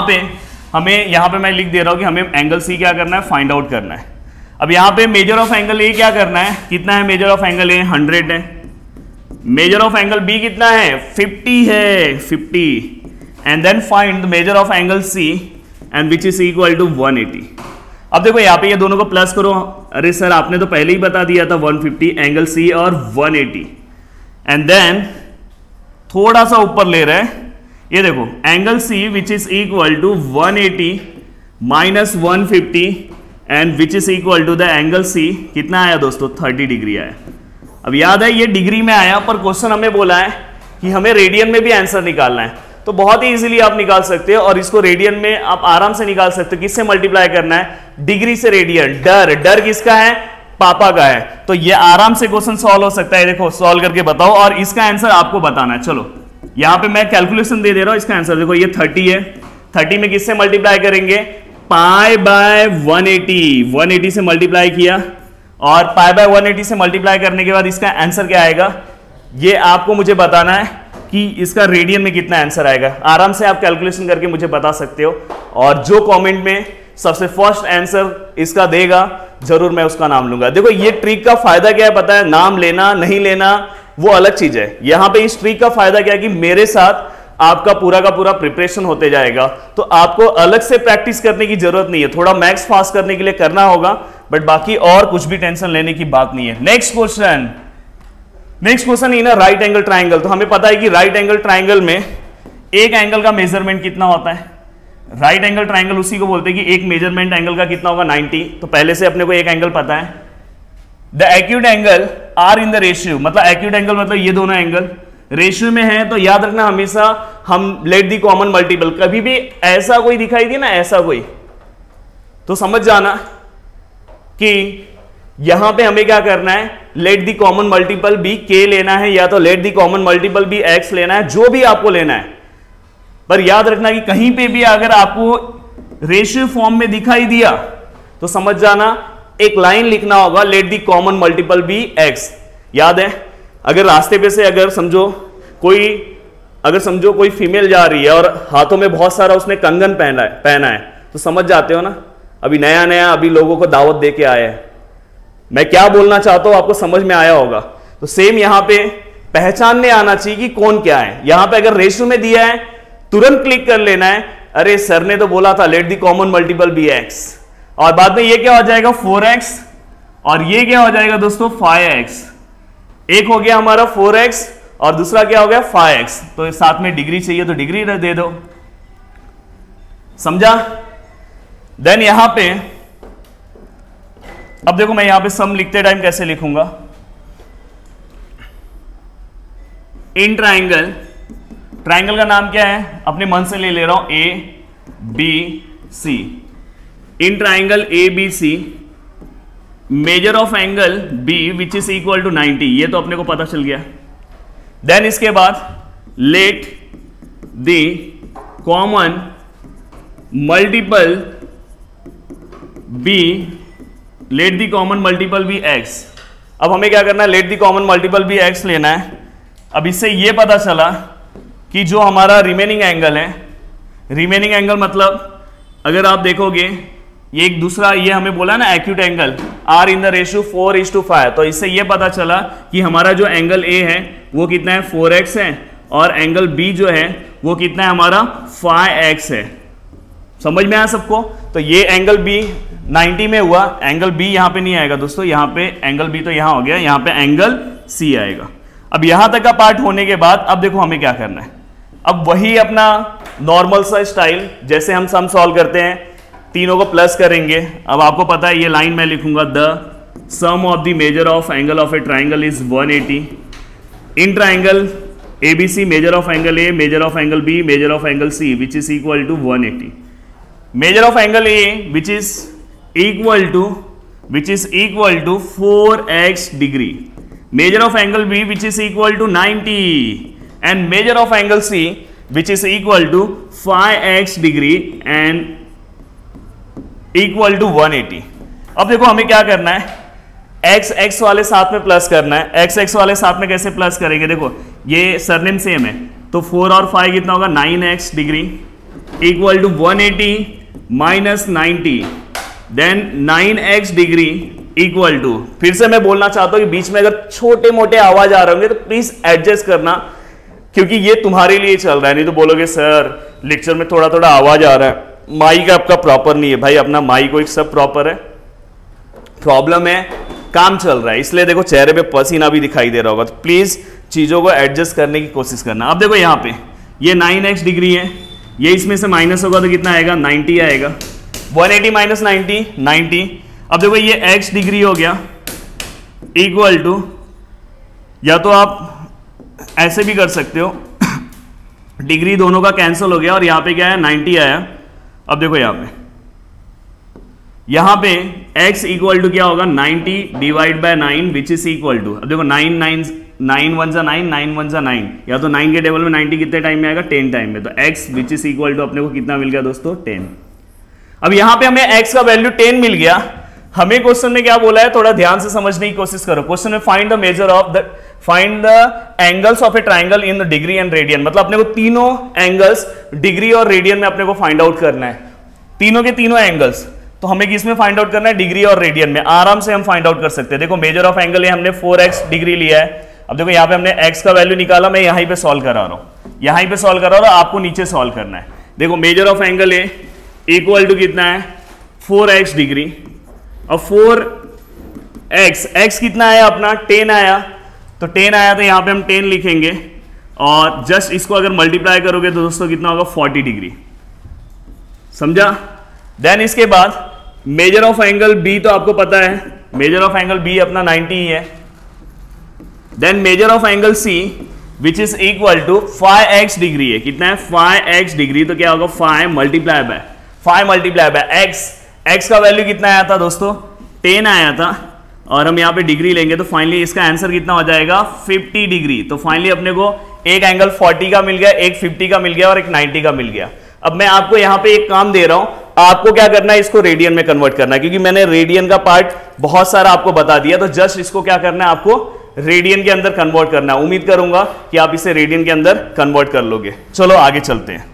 पे मैं लिख दे रहा हूँ कि हमें एंगल सी क्या करना है, फाइंड आउट करना है। अब यहाँ पे मेजर ऑफ एंगल ए क्या करना है, कितना है मेजर ऑफ एंगल ए 100 है। मेजर ऑफ एंगल बी कितना है 50 है, 50। And then find the measure of angle C and which is equal to 180। अब देखो यहाँ पे ये दोनों को प्लस करो। अरे सर आपने तो पहले ही बता दिया था 150 एंगल सी और 180। एंड देन थोड़ा सा ऊपर ले रहे हैं, ये देखो angle C which is equal to 180 minus 150 and which is equal to the angle C कितना आया दोस्तों 30 डिग्री आया। अब याद है ये डिग्री में आया, पर क्वेश्चन हमें बोला है कि हमें रेडियन में भी आंसर निकालना है, तो बहुत ही इजीली आप निकाल सकते हो। और इसको रेडियन में आप आराम से निकाल सकते हो। किससे मल्टीप्लाई करना है, डिग्री से रेडियन। डर किसका है, पापा का है। तो ये आराम से क्वेश्चन सॉल्व हो सकता है। देखो सॉल्व करके बताओ और इसका आंसर आपको बताना है। चलो यहां पे मैं कैलकुलेशन दे रहा हूं, इसका आंसर देखो ये 30 है। 30 में किससे मल्टीप्लाई करेंगे, पाई बाय 180 से मल्टीप्लाई किया, और पाई बाय 180 से मल्टीप्लाई करने के बाद इसका आंसर क्या आएगा, ये आपको मुझे बताना है कि इसका रेडियन में कितना आंसर आएगा। आराम से आप कैलकुलेशन करके मुझे बता सकते हो। और जो कमेंट में सबसे फर्स्ट आंसर इसका देगा, जरूर मैं उसका नाम लूंगा। देखो ये ट्रिक का फायदा क्या है पता है, नाम लेना नहीं लेना वो अलग चीज है। यहां पे इस ट्रिक का फायदा क्या है कि मेरे साथ आपका पूरा का पूरा प्रिपरेशन होते जाएगा, तो आपको अलग से प्रैक्टिस करने की जरूरत नहीं है। थोड़ा मैथ्स पास करने के लिए करना होगा, बट बाकी और कुछ भी टेंशन लेने की बात नहीं है। Next question in right angle triangle. तो हमें पता है कि राइट एंगल ट्राइंगल में एक एंगल का मेजरमेंट कितना होता है। राइट एंगल ट्राइंगल उसी को बोलते हैं कि एक मेजरमेंट एंगल का कितना होगा 90। तो पहले से अपने को एक एंगल पता है। The acute angle are in the ratio, मतलब एक्यूट एंगल मतलब ये दोनों एंगल रेशियो में है। तो याद रखना हमेशा हम लेट दी कॉमन मल्टीपल, कभी भी ऐसा कोई दिखाई दी ना ऐसा कोई, तो समझ जाना कि यहां पे हमें क्या करना है, let the common multiple be k लेना है, या तो let the common multiple be x लेना है, जो भी आपको लेना है। पर याद रखना कि कहीं पे भी अगर आपको रेशियो फॉर्म में दिखाई दिया तो समझ जाना एक लाइन लिखना होगा, let the common multiple be x. याद है, अगर रास्ते पे से अगर समझो कोई फीमेल जा रही है और हाथों में बहुत सारा उसने कंगन पहना है, तो समझ जाते हो ना, अभी नया अभी लोगों को दावत दे के आया है। मैं क्या बोलना चाहता हूं आपको समझ में आया होगा। तो सेम यहां पे पहचानने आना चाहिए कि कौन क्या है। यहां पे अगर रेशियो में दिया है तुरंत क्लिक कर लेना है, अरे सर ने तो बोला था let the common multiple be x, और बाद में ये क्या हो जाएगा 4x, और ये क्या हो जाएगा दोस्तों 5x। एक हो गया हमारा 4x और दूसरा क्या हो गया फाइव एक्स, तो साथ में डिग्री चाहिए तो डिग्री दे दो, समझा। देन यहां पे अब देखो मैं यहां पे सम लिखते टाइम कैसे लिखूंगा, इन ट्राइंगल, ट्राइंगल का नाम क्या है अपने मन से ले रहा हूं, A B C, in triangle A B C, measure of angle B which is equal to 90, ये तो अपने को पता चल गया। देन इसके बाद let the common multiple be, let the common multiple be x. अब हमें क्या करना है, let the common multiple be x लेना है। अब इससे ये पता चला कि जो हमारा रिमेनिंग एंगल है, रिमेनिंग एंगल मतलब अगर आप देखोगे ये एक दूसरा, ये हमें बोला ना acute angle are in the ratio 4:5, तो इससे ये पता चला कि हमारा जो एंगल ए है वो कितना है 4x है, और एंगल बी जो है वो कितना है हमारा 5x है। समझ में आया सबको। तो ये एंगल बी 90 में हुआ, एंगल बी यहां पे नहीं आएगा दोस्तों, यहां पे एंगल बी तो यहां हो गया, यहां पे एंगल सी आएगा। अब यहां तक का पार्ट होने के बाद अब देखो हमें क्या करना है, अब वही अपना नॉर्मल सा स्टाइल जैसे हम सम सॉल्व करते हैं, तीनों को प्लस करेंगे। अब आपको पता है ये लाइन मैं लिखूंगा, the sum of the measure of angle of a triangle is 180 in triangle ABC, measure of angle A, measure of angle B, measure of angle C which is equal to 180, measure of angle A which is equal to 4x degree, measure of angle B which is equal to 90 and measure of angle C which is equal to 5x degree and equal to 180। अब देखो हमें क्या करना है, x वाले साथ में plus करना है। x वाले साथ में कैसे प्लस करेंगे, देखो ये सरनेम सेम है तो 4 और 5 कितना होगा 9x degree equal to 180 minus 90, then 9x degree equal to, फिर से मैं बोलना चाहता हूं कि बीच में अगर छोटे मोटे आवाज आ रहे होंगे तो प्लीज एडजस्ट करना, क्योंकि ये तुम्हारे लिए चल रहा है। नहीं तो बोलोगे सर लेक्चर में थोड़ा थोड़ा आवाज आ रहा है, माइक आपका प्रॉपर नहीं है। भाई अपना माइक को एक सब प्रॉपर है, प्रॉब्लम है काम चल रहा है, इसलिए देखो चेहरे पे पसीना भी दिखाई दे रहा होगा, तो प्लीज चीजों को एडजस्ट करने की कोशिश करना। अब देखो यहाँ पे ये 9x डिग्री है, ये इसमें से माइनस होगा तो कितना आएगा 90 आएगा, 180 माइनस 90। अब देखो ये x डिग्री हो गया इक्वल टू, या तो आप ऐसे भी कर सकते हो डिग्री दोनों का कैंसिल हो गया और यहां पे क्या है 90 आया। अब देखो यहां पे x इक्वल टू क्या होगा 90 divide by 9 which is equal to, अब देखो 9 1 जा 9, 9 1 जा 9, या तो 9 के टेबल में 90 कितने टाइम में आएगा 10 टाइम में, तो x which is equal to अपने को कितना मिल गया दोस्तों 10। अब यहां पे हमें x का वैल्यू 10 मिल गया। हमें क्वेश्चन में क्या बोला है, थोड़ा ध्यान से समझने की कोशिश करो। क्वेश्चन में find the measure of the, find the angles of a triangle in the degree and radian, मतलब अपने को तीनों एंगल्स डिग्री और रेडियन में अपने को फाइंड आउट करना है, तीनों के तीनों एंगल्स। तो हमें किसमें फाइंड आउट करना है, डिग्री और रेडियन में। आराम से हम फाइंड आउट कर सकते हैं। देखो मेजर ऑफ एंगल है हमने 4x डिग्री लिया है। अब देखो यहाँ पे हमने x का वैल्यू निकाला, मैं यहीं पे सॉल्व करा रहा हूँ, यहीं पे सॉल्व करा रहा हूँ, आपको नीचे सॉल्व करना है। देखो मेजर ऑफ एंगल है इक्वल टू कितना है 4x डिग्री, अब 4x कितना आया अपना 10 आया, तो 10 आया तो यहाँ पे हम 10 लिखेंगे और जस्ट इसको अगर मल्टीप्लाई करोगे तो दोस्तों कितना होगा 40 डिग्री, समझा। देन इसके बाद मेजर ऑफ एंगल B तो आपको पता है, मेजर ऑफ एंगल B अपना 90 ही है। Then measure of angle C which is equal to 5x degree है, कितना है 5x डिग्री, तो क्या होगा 5 मल्टीप्लाई बाय x का वैल्यू कितना आया था दोस्तों 10 आया था, और हम यहाँ पे डिग्री लेंगे तो फाइनली इसका आंसर कितना हो जाएगा 50 डिग्री। तो फाइनली अपने को एक एंगल 40 का मिल गया, एक 50 का मिल गया और एक 90 का मिल गया। अब मैं आपको यहाँ पे एक काम दे रहा हूं, आपको क्या करना है, इसको रेडियन में कन्वर्ट करना है, क्योंकि मैंने रेडियन का पार्ट बहुत सारा आपको बता दिया, तो जस्ट इसको क्या करना है, आपको रेडियन के अंदर कन्वर्ट करना है। उम्मीद करूंगा कि आप इसे रेडियन के अंदर कन्वर्ट कर लोगे। चलो आगे चलते हैं।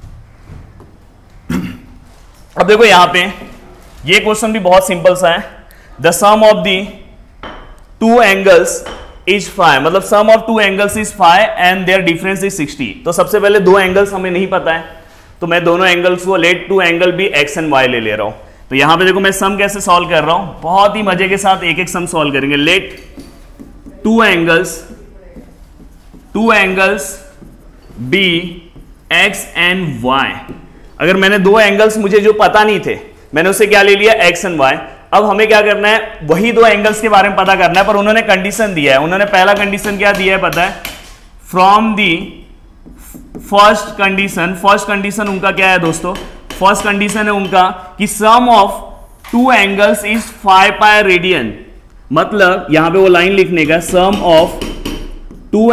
अब देखो यहां पे ये क्वेश्चन भी बहुत सिंपल सा है। The sum of the two angles is 5, मतलब sum of two angles is 5 and their difference is 60। तो सबसे पहले दो एंगल्स हमें नहीं पता है, तो मैं दोनों एंगल्स को let two angle be x and y ले रहा हूं। तो यहां पे देखो मैं सम कैसे सॉल्व कर रहा हूं, बहुत ही मजे के साथ एक एक सम सॉल्व करेंगे। Let two angles two angles be x and y. अगर मैंने दो एंगल्स मुझे जो पता नहीं थे, मैंने उससे क्या ले लिया, एक्स एंड वाई। अब हमें क्या करना है, वही दो एंगल्स के बारे में पता करना है, पर उन्होंने कंडीशन दिया है। उन्होंने पहला कंडीशन क्या दिया है पता है, from the first condition. First condition उनका क्या है दोस्तों, फर्स्ट कंडीशन है उनका कि sum of two angles is 5 pi radian. मतलब यहां पे वो लाइन लिखने का, सम ऑफ टू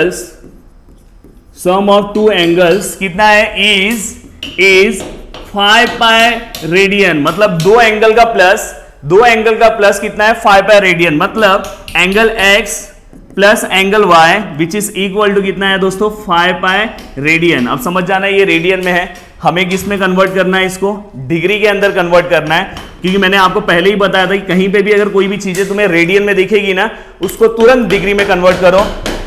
एंगल्स कितना है, इज 5 पाई रेडियन। मतलब दो एंगल का प्लस कितना है, 5 पाई रेडियन। मतलब angle x plus angle y which is equal to कितना है दोस्तों, 5 पाई रेडियन। अब समझ जाना ये रेडियन में है, हमें किस में कन्वर्ट करना है, इसको डिग्री के अंदर कन्वर्ट करना है। क्योंकि मैंने आपको पहले ही बताया था कि कहीं पे भी अगर कोई भी चीजें तुम्हें रेडियन में दिखेगी ना, उसको तुरंत डिग्री में कन्वर्ट करो।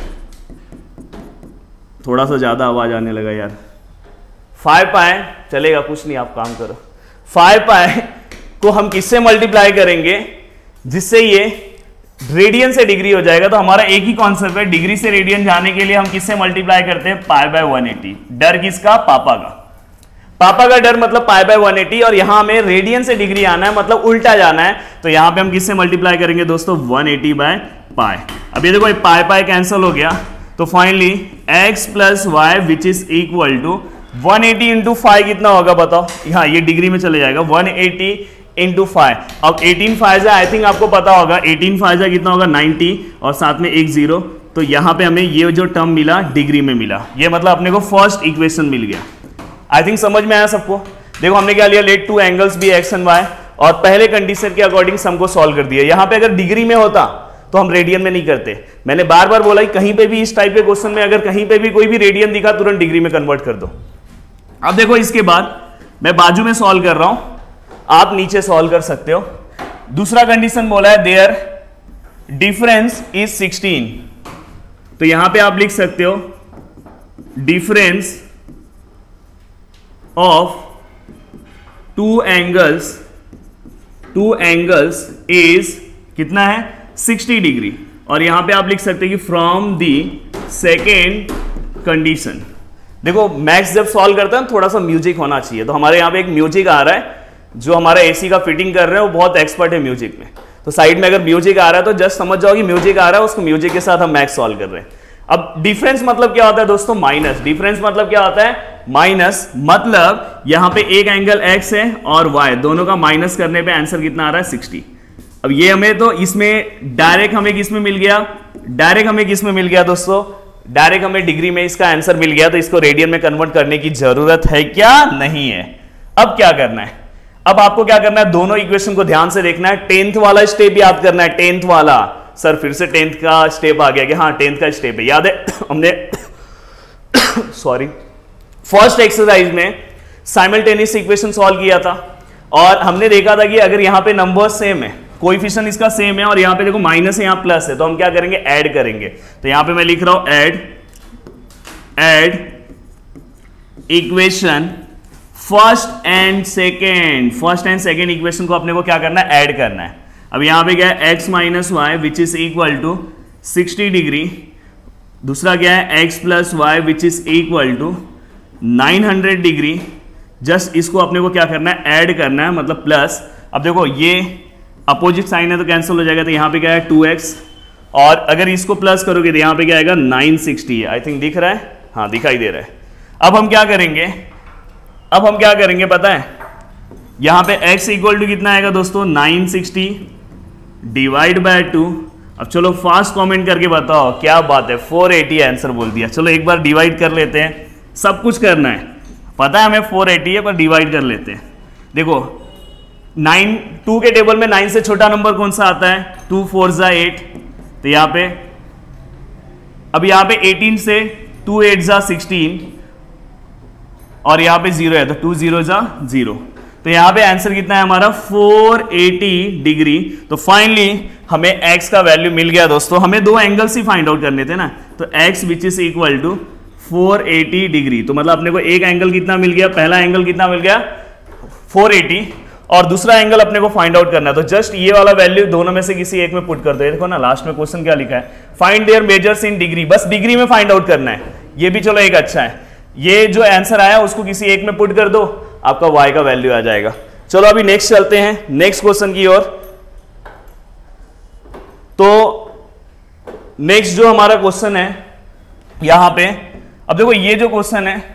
थोड़ा सा ज्यादा आवाज आने लगा यार। 5 पाई चलेगा, कुछ नहीं, आप काम करो। 5 पाई को हम किससे मल्टीप्लाई करेंगे, जिससे ये रेडियन से डिग्री हो जाएगा। तो हमारा एक ही कॉन्सेप्ट है, डिग्री से रेडियन जाने के लिए हम किससे मल्टीप्लाई करते हैं, पाई बाय 180। डर किसका, पापा का डर, मतलब पाई बाय 180। और यहां हमें रेडियन से डिग्री आना है, मतलब उल्टा जाना है। तो यहां पे हम किससे मल्टीप्लाई करेंगे दोस्तों, 180 बाय पाई। अब ये देखो पाई कैंसिल हो गया, तो finally x plus y which is equal to 180 into 5 कितना होगा बताओ। हाँ, ये डिग्री में चले जाएगा, 180 इंटू 5। अब 18 5 आई थिंक आपको पता होगा, 18 5 कितना होगा, 90, और साथ में एक 0। तो यहां पे हमें ये जो टर्म मिला डिग्री में मिला, ये मतलब अपने को फर्स्ट इक्वेशन मिल गया। आई थिंक समझ में आया सबको। देखो हमने क्या लिया, let two angles be x and y, और पहले कंडीशन के अकॉर्डिंग सम को सॉल्व कर दिया। यहां पे अगर डिग्री में होता तो हम रेडियन में नहीं करते। मैंने बार बार बोला कि कहीं पे भी इस टाइप के क्वेश्चन में अगर कहीं पे भी कोई भी रेडियन दिखा, तुरंत डिग्री में कन्वर्ट कर दो। अब देखो इसके बाद मैं बाजू में सॉल्व कर रहा हूं, आप नीचे सॉल्व कर सकते हो। दूसरा कंडीशन बोला है देयर डिफरेंस इज 16। तो यहां पे आप लिख सकते हो difference of two angles is कितना है, 60 डिग्री। और यहां पे आप लिख सकते हैं कि फ्रॉम दी सेकेंड कंडीशन। देखो मैथ्स जब सॉल्व करते हैं थोड़ा सा म्यूजिक होना चाहिए। तो हमारे यहाँ पे एक म्यूजिक आ रहा है, जो हमारा एसी का फिटिंग कर रहे हैं वो बहुत एक्सपर्ट है म्यूजिक में। तो साइड में अगर म्यूजिक आ रहा है तो जस्ट समझ जाओ कि म्यूजिक आ रहा है, उसको म्यूजिक के साथ हम मैथ्स सॉल्व कर रहे हैं। अब डिफरेंस मतलब क्या होता है दोस्तों, माइनस। डिफरेंस मतलब क्या होता है, माइनस। मतलब यहां पे एक एंगल x है और y, दोनों का माइनस करने पे आंसर कितना आ रहा है, 60। अब ये हमें तो इसमें डायरेक्ट हमें किस में मिल गया दोस्तों, डायरेक्ट हमें डिग्री में इसका आंसर मिल गया। तो इसको रेडियन में कन्वर्ट करने की जरूरत है क्या, नहीं है। अब क्या करना है, अब आपको क्या करना है, दोनों इक्वेशन को ध्यान से देखना है। 10th वाला स्टेप याद करना है, 10th वाला। सर फिर से 10th का स्टेप आ गया कि हाँ 10th का स्टेप है, याद है हमने सॉरी फर्स्ट एक्सरसाइज में साइमल्टेनियस इक्वेशन सॉल्व किया था, और हमने देखा था कि अगर यहां पे नंबर सेम है, कोएफिशिएंट इसका सेम है, और यहां पे देखो माइनस है, यहां प्लस है, तो हम क्या करेंगे, ऐड करेंगे। तो यहां पे मैं लिख रहा हूं add equation first and second equation को अपने को क्या करना है, ऐड करना है। अब यहां पे क्या है, x minus y which is equal to 60 degree. दूसरा क्या है, x plus y which is equal to 900 degree. Just इसको अपने को क्या करना है, ऐड करना है, मतलब प्लस। अब देखो ये अपोजिट साइन है तो कैंसिल हो जाएगा, तो यहाँ पे क्या है 2x, और अगर इसको प्लस करोगे तो यहाँ पे क्या आएगा 960। आई थिंक दिख रहा है, हाँ दिखाई दे रहा है। अब हम क्या करेंगे पता है, यहाँ पे x इक्वल टू कितना आएगा दोस्तों, 960 डिवाइड बाय 2। अब चलो फास्ट कमेंट करके बताओ क्या बात है, 480 आंसर बोल दिया। चलो एक बार डिवाइड कर लेते हैं, सब कुछ करना है, पता है हमें 480 है पर डिवाइड कर लेते हैं। देखो 2 के टेबल में 9 से छोटा नंबर कौन सा आता है, 2 4 जा 8। तो यहाँ पे अब यहाँ पे 18 से 2 8 जा 16, और यहाँ पे 0 है तो 2 0 जा 0। तो यहाँ पे आंसर कितना है हमारा, 480 डिग्री। तो फाइनली हमें x का वैल्यू मिल गया दोस्तों। हमें दो एंगल्स ही फाइंड आउट करने थे ना, तो x which is equal to 480 degree. तो मतलब अपने को एक एंगल कितना मिल गया, पहला एंगल कितना मिल गया 480, और दूसरा एंगल अपने को फाइंड आउट करना है। तो जस्ट ये वाला वैल्यू दोनों में से किसी एक में पुट कर दो। देखो ना लास्ट में क्वेश्चन क्या लिखा है, find their measures in degree, बस डिग्री में फाइंड आउट करना है। ये भी चलो एक अच्छा है, ये जो आंसर आया उसको किसी एक में पुट कर दो, आपका y का वैल्यू आ जाएगा। चलो अभी नेक्स्ट चलते हैं नेक्स्ट क्वेश्चन की ओर। तो नेक्स्ट जो हमारा क्वेश्चन है यहां पे, अब देखो ये जो क्वेश्चन है,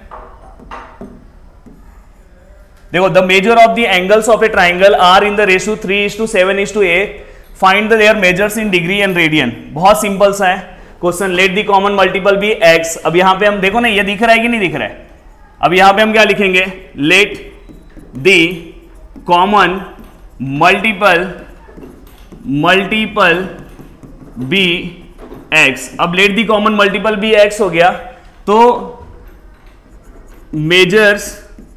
देखो the measure of the angles of a triangle are in the ratio 3:7:8, find their measures in degree and radian. बहुत सिंपल सा है question. Let the common multiple be x। अब यहां पे हम देखो ना, ये दिख रहा है कि नहीं दिख रहा है। अब यहां पे हम क्या लिखेंगे, let the common multiple be x। अब let the common multiple be x हो गया, तो measures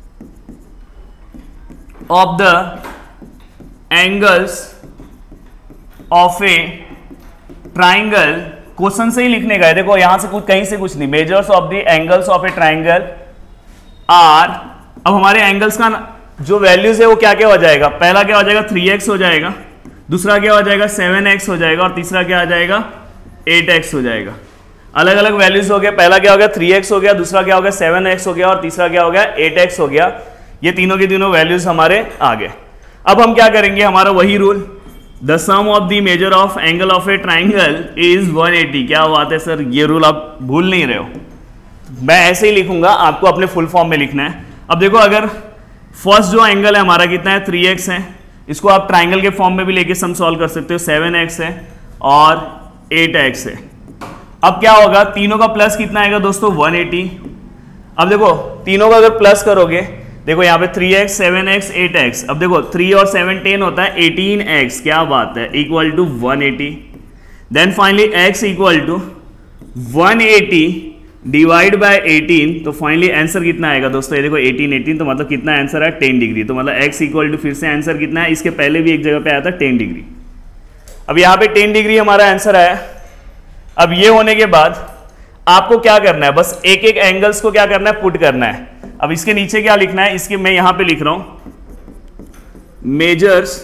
of the angles of a triangle, question से ही लिखने का है। देखो यहां से कुछ कहीं से कुछ नहीं, measures of the angles of a triangle are. अब हमारे एंगल्स का जो वैल्यूज है वो क्या क्या हो जाएगा, पहला क्या हो जाएगा 3x हो जाएगा, दूसरा क्या हो जाएगा 7x हो जाएगा, और तीसरा क्या आ जाएगा 8x हो जाएगा। अलग अलग वैल्यूज हो गया, पहला क्या हो गया 3x हो गया, दूसरा क्या हो गया 7x हो गया, और तीसरा क्या हो गया 8x हो गया। ये तीनों के तीनों वैल्यूज हमारे आ गए। अब हम क्या करेंगे, हमारा वही rule, the sum of the measure of angle of a triangle is 180। क्या बात है सर, ये रूल आप भूल नहीं रहे हो। मैं ऐसे ही लिखूंगा, आपको अपने फुल फॉर्म में लिखना है। अब देखो अगर फर्स्ट जो एंगल है हमारा कितना है 3x है, इसको आप ट्राइंगल के फॉर्म में भी लेके सम सॉल्व कर सकते हो, 7x है और 8x है। अब क्या होगा, तीनों का प्लस कितना आएगा दोस्तों 180। अब देखो तीनों का अगर प्लस करोगे, देखो यहाँ पे 3x 7x 8x, अब देखो 3 और 7 10 होता है 18x, क्या बात है, equal to 180। Then finally x equal to 180 divide by 18। तो फाइनली आंसर कितना आएगा दोस्तों, ये देखो 18 तो मतलब कितना आंसर है 10 डिग्री। तो मतलब x इक्वल टू फिर से आंसर कितना है, इसके पहले भी एक जगह पे आया था 10 डिग्री। अब यहाँ पे 10 डिग्री हमारा आंसर आया। अब ये होने के बाद आपको क्या करना है, बस एक एक एंगल्स को क्या करना है, पुट करना है। अब इसके नीचे क्या लिखना है, इसके मैं यहां पे लिख रहा हूं, मेजर्स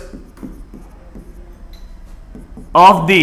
ऑफ द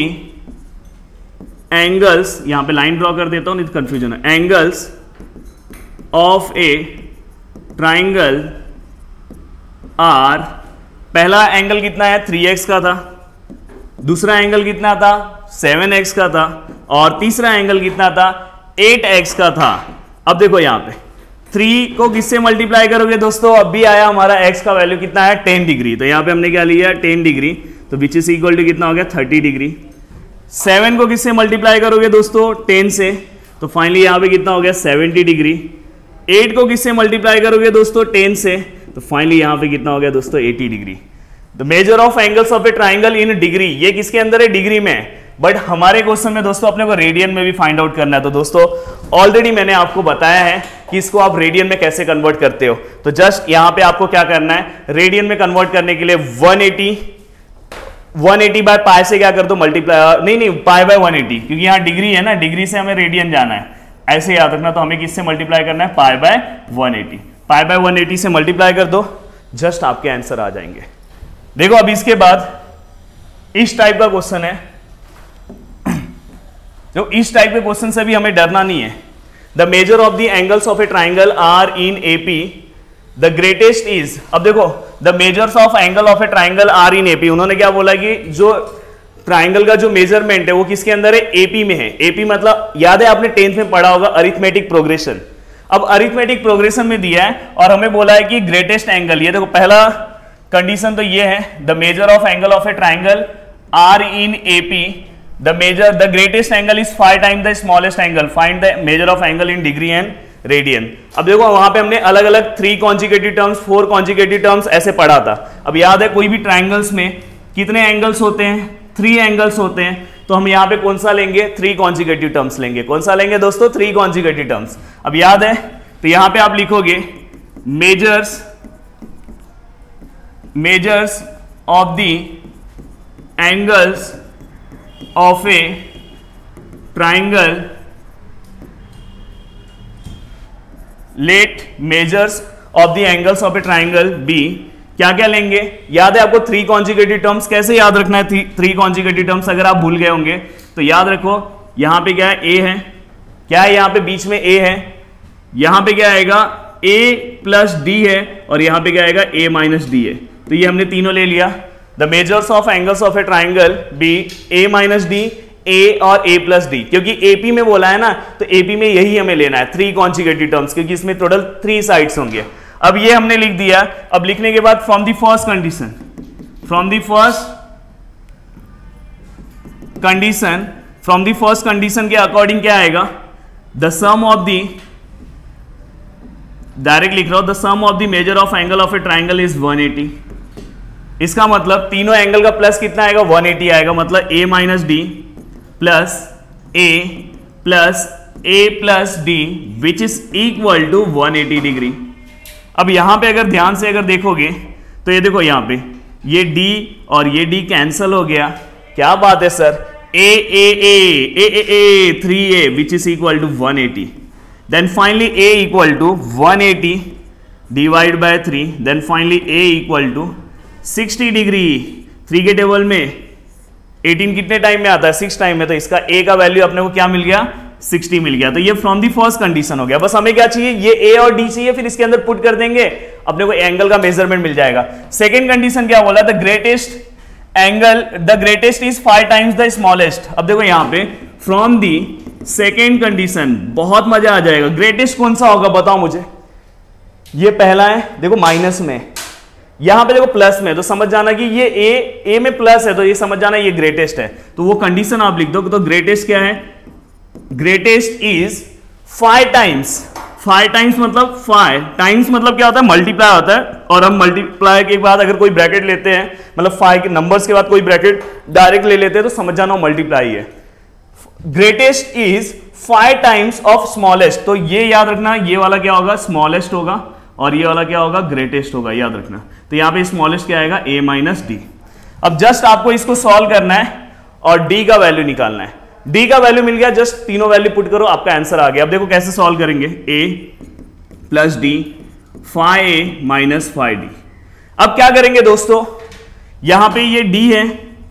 एंगल्स, यहां पे लाइन ड्रॉ कर देता हूं नहीं तो कंफ्यूजन है, angles of a triangle are. पहला एंगल कितना है 3x का था, दूसरा एंगल कितना था 7x का था, और तीसरा एंगल कितना था 8x का था। अब देखो यहां पे 3 को किससे मल्टीप्लाई करोगे दोस्तों, अब भी आया हमारा x का वैल्यू कितना है 10 डिग्री। तो यहां पे हमने क्या लिया 10 डिग्री, तो विच इज इक्वल टू कितना हो गया 30 डिग्री। 7 को किससे मल्टीप्लाई करोगे दोस्तों 10 से, तो फाइनली यहां पे कितना हो गया 70 डिग्री। 8 को किससे मल्टीप्लाई करोगे दोस्तों 10 से, तो फाइनली यहां पे कितना हो गया दोस्तों 80 degree. The measure of angles of a triangle in degree, ये किसके अंदर है डिग्री में, बट हमारे क्वेश्चन में दोस्तों अपने को रेडियन में भी फाइंड आउट करना है। तो दोस्तों ऑलरेडी मैंने आपको बताया है कि इसको आप रेडियन में कैसे कन्वर्ट करते हो। तो जस्ट यहां पे आपको क्या करना है, रेडियन में कन्वर्ट करने के लिए 180 बाय पाई से क्या कर दो मल्टीप्लाई, नहीं पाई बाय 180, क्योंकि यहां डिग्री है ना, डिग्री से हमें रेडियन जाना है, ऐसे याद रखना। तो हमें किससे मल्टीप्लाई करना है, पाई बाय 180। पाई बाय 180 से मल्टीप्लाई कर दो, जस्ट आपके आंसर आ जाएंगे। देखो अब इसके बाद इस टाइप का क्वेश्चन है, जो इस टाइप के क्वेश्चन से भी हमें डरना नहीं है। The measure of the angles of a triangle are in AP, the greatest is. अब देखो the measures of angle of a triangle are in AP, उन्होंने क्या बोला कि जो ट्राइंगल का जो मेजरमेंट है वो किसके अंदर है, एपी में है। एपी मतलब याद है आपने 10th में पढ़ा होगा अरिथमेटिक प्रोग्रेशन। अब अरिथमेटिक प्रोग्रेशन में दिया है और हमें बोला है कि ग्रेटेस्ट एंगल, ये देखो पहला कंडीशन तो ये है, the measure of angle of a triangle are in AP, the greatest angle is 5 times the smallest angle, find the measure of angle in degree and radian। अब देखो वहां पे हमने अलग अलग 3 कॉन्जिक्यूटिव टर्म्स 4 कॉन्जिक्यूटिव टर्म्स ऐसे पढ़ा था। अब याद है कोई भी ट्राइंगल्स में कितने एंगल्स होते हैं, 3 एंगल्स होते हैं। तो हम यहाँ पे कौन सा लेंगे, 3 कॉन्जिक्यूटिव टर्म्स लेंगे। कौन सा लेंगे दोस्तों, 3 कॉन्जिक्यूटिव टर्म्स। अब याद है तो यहाँ पे आप लिखोगे measures of the angles of a triangle, let measures of the angles of a triangle be क्या क्या लेंगे, याद है आपको 3 कॉन्जुगेटिव टर्म्स, कैसे याद रखना है 3 कॉन्जुगेटिव टर्म्स, अगर आप भूल गए होंगे तो याद रखो। यहां पे क्या है, ए है, क्या है यहां पे बीच में ए है, यहां पे क्या आएगा a प्लस डी है, और यहां पे क्या आएगा a माइनस डी है। तो ये हमने तीनों ले लिया। The measures of angles of a triangle be a minus d, a और a प्लस डी, क्योंकि AP में बोला है ना, तो AP में यही हमें लेना है 3 कॉन्जुगेटिव टर्म्स, क्योंकि इसमें टोटल 3 साइड्स होंगे। अब ये हमने लिख दिया। अब लिखने के बाद from the first condition, from the first condition के अकॉर्डिंग क्या आएगा, the sum of the, direct लिख रहा हूं, the sum of the measure of angle of a triangle is 180। इसका मतलब तीनों एंगल का प्लस कितना आएगा, 180 आएगा। मतलब a minus d plus a plus d which is equal to 180 degree. अब यहां पे अगर ध्यान से अगर देखोगे तो ये देखो, यहां पे ये d और ये d कैंसल हो गया। क्या बात है sir, a 3a which is equal to 180। Then finally a equal to 180 divided by 3, then finally a equal to 60 degree. 3 के टेबल में 18 कितने टाइम में आता है, 6 टाइम में, तो इसका a का वैल्यू अपने को क्या मिल गया, 60 मिल गया। तो ये फ्रॉम दी फर्स्ट कंडीशन हो गया। बस हमें क्या चाहिए, ये a और d चाहिए, फिर इसके अंदर पुट कर देंगे, अपने को एंगल का मेजरमेंट मिल जाएगा। सेकेंड कंडीशन क्या बोला, the greatest angle, the greatest is 5 times the smallest. अब देखो यहां पे फ्रॉम दी सेकेंड कंडीशन, बहुत मजा आ जाएगा। ग्रेटेस्ट कौन सा होगा बताओ मुझे, ये पहला है, देखो माइनस में, यहां पे देखो प्लस में, तो समझ जाना कि ये a में प्लस है, तो ये समझ जाना ये ग्रेटेस्ट है। तो वो कंडीशन आप लिख दो। तो ग्रेटेस्ट क्या है, ग्रेटेस्ट इज 5 टाइम्स। 5 टाइम्स मतलब 5 टाइम्स मतलब क्या होता है, मल्टीप्लाई होता है। और हम मल्टीप्लाई के बाद अगर कोई ब्रैकेट लेते हैं, मतलब 5 के नंबर्स के बाद कोई ब्रैकेट डायरेक्ट ले लेते हैं, तो समझ जाना मल्टीप्लाई है। Greatest is 5 times of smallest. तो ये याद रखना, ये वाला क्या होगा, स्मॉलेस्ट होगा, और ये वाला क्या होगा, ग्रेटेस्ट होगा, याद रखना। तो यहां पे स्मॉलेस्ट क्या आएगा, a माइनस डी। अब जस्ट आपको इसको सॉल्व करना है और d का वैल्यू निकालना है। d का वैल्यू मिल गया, जस्ट तीनों वैल्यू पुट करो, आपका आंसर आ गया। अब देखो कैसे सॉल्व करेंगे, a plus D 5a minus 5d। अब क्या करेंगे दोस्तों, यहां पे ये d है,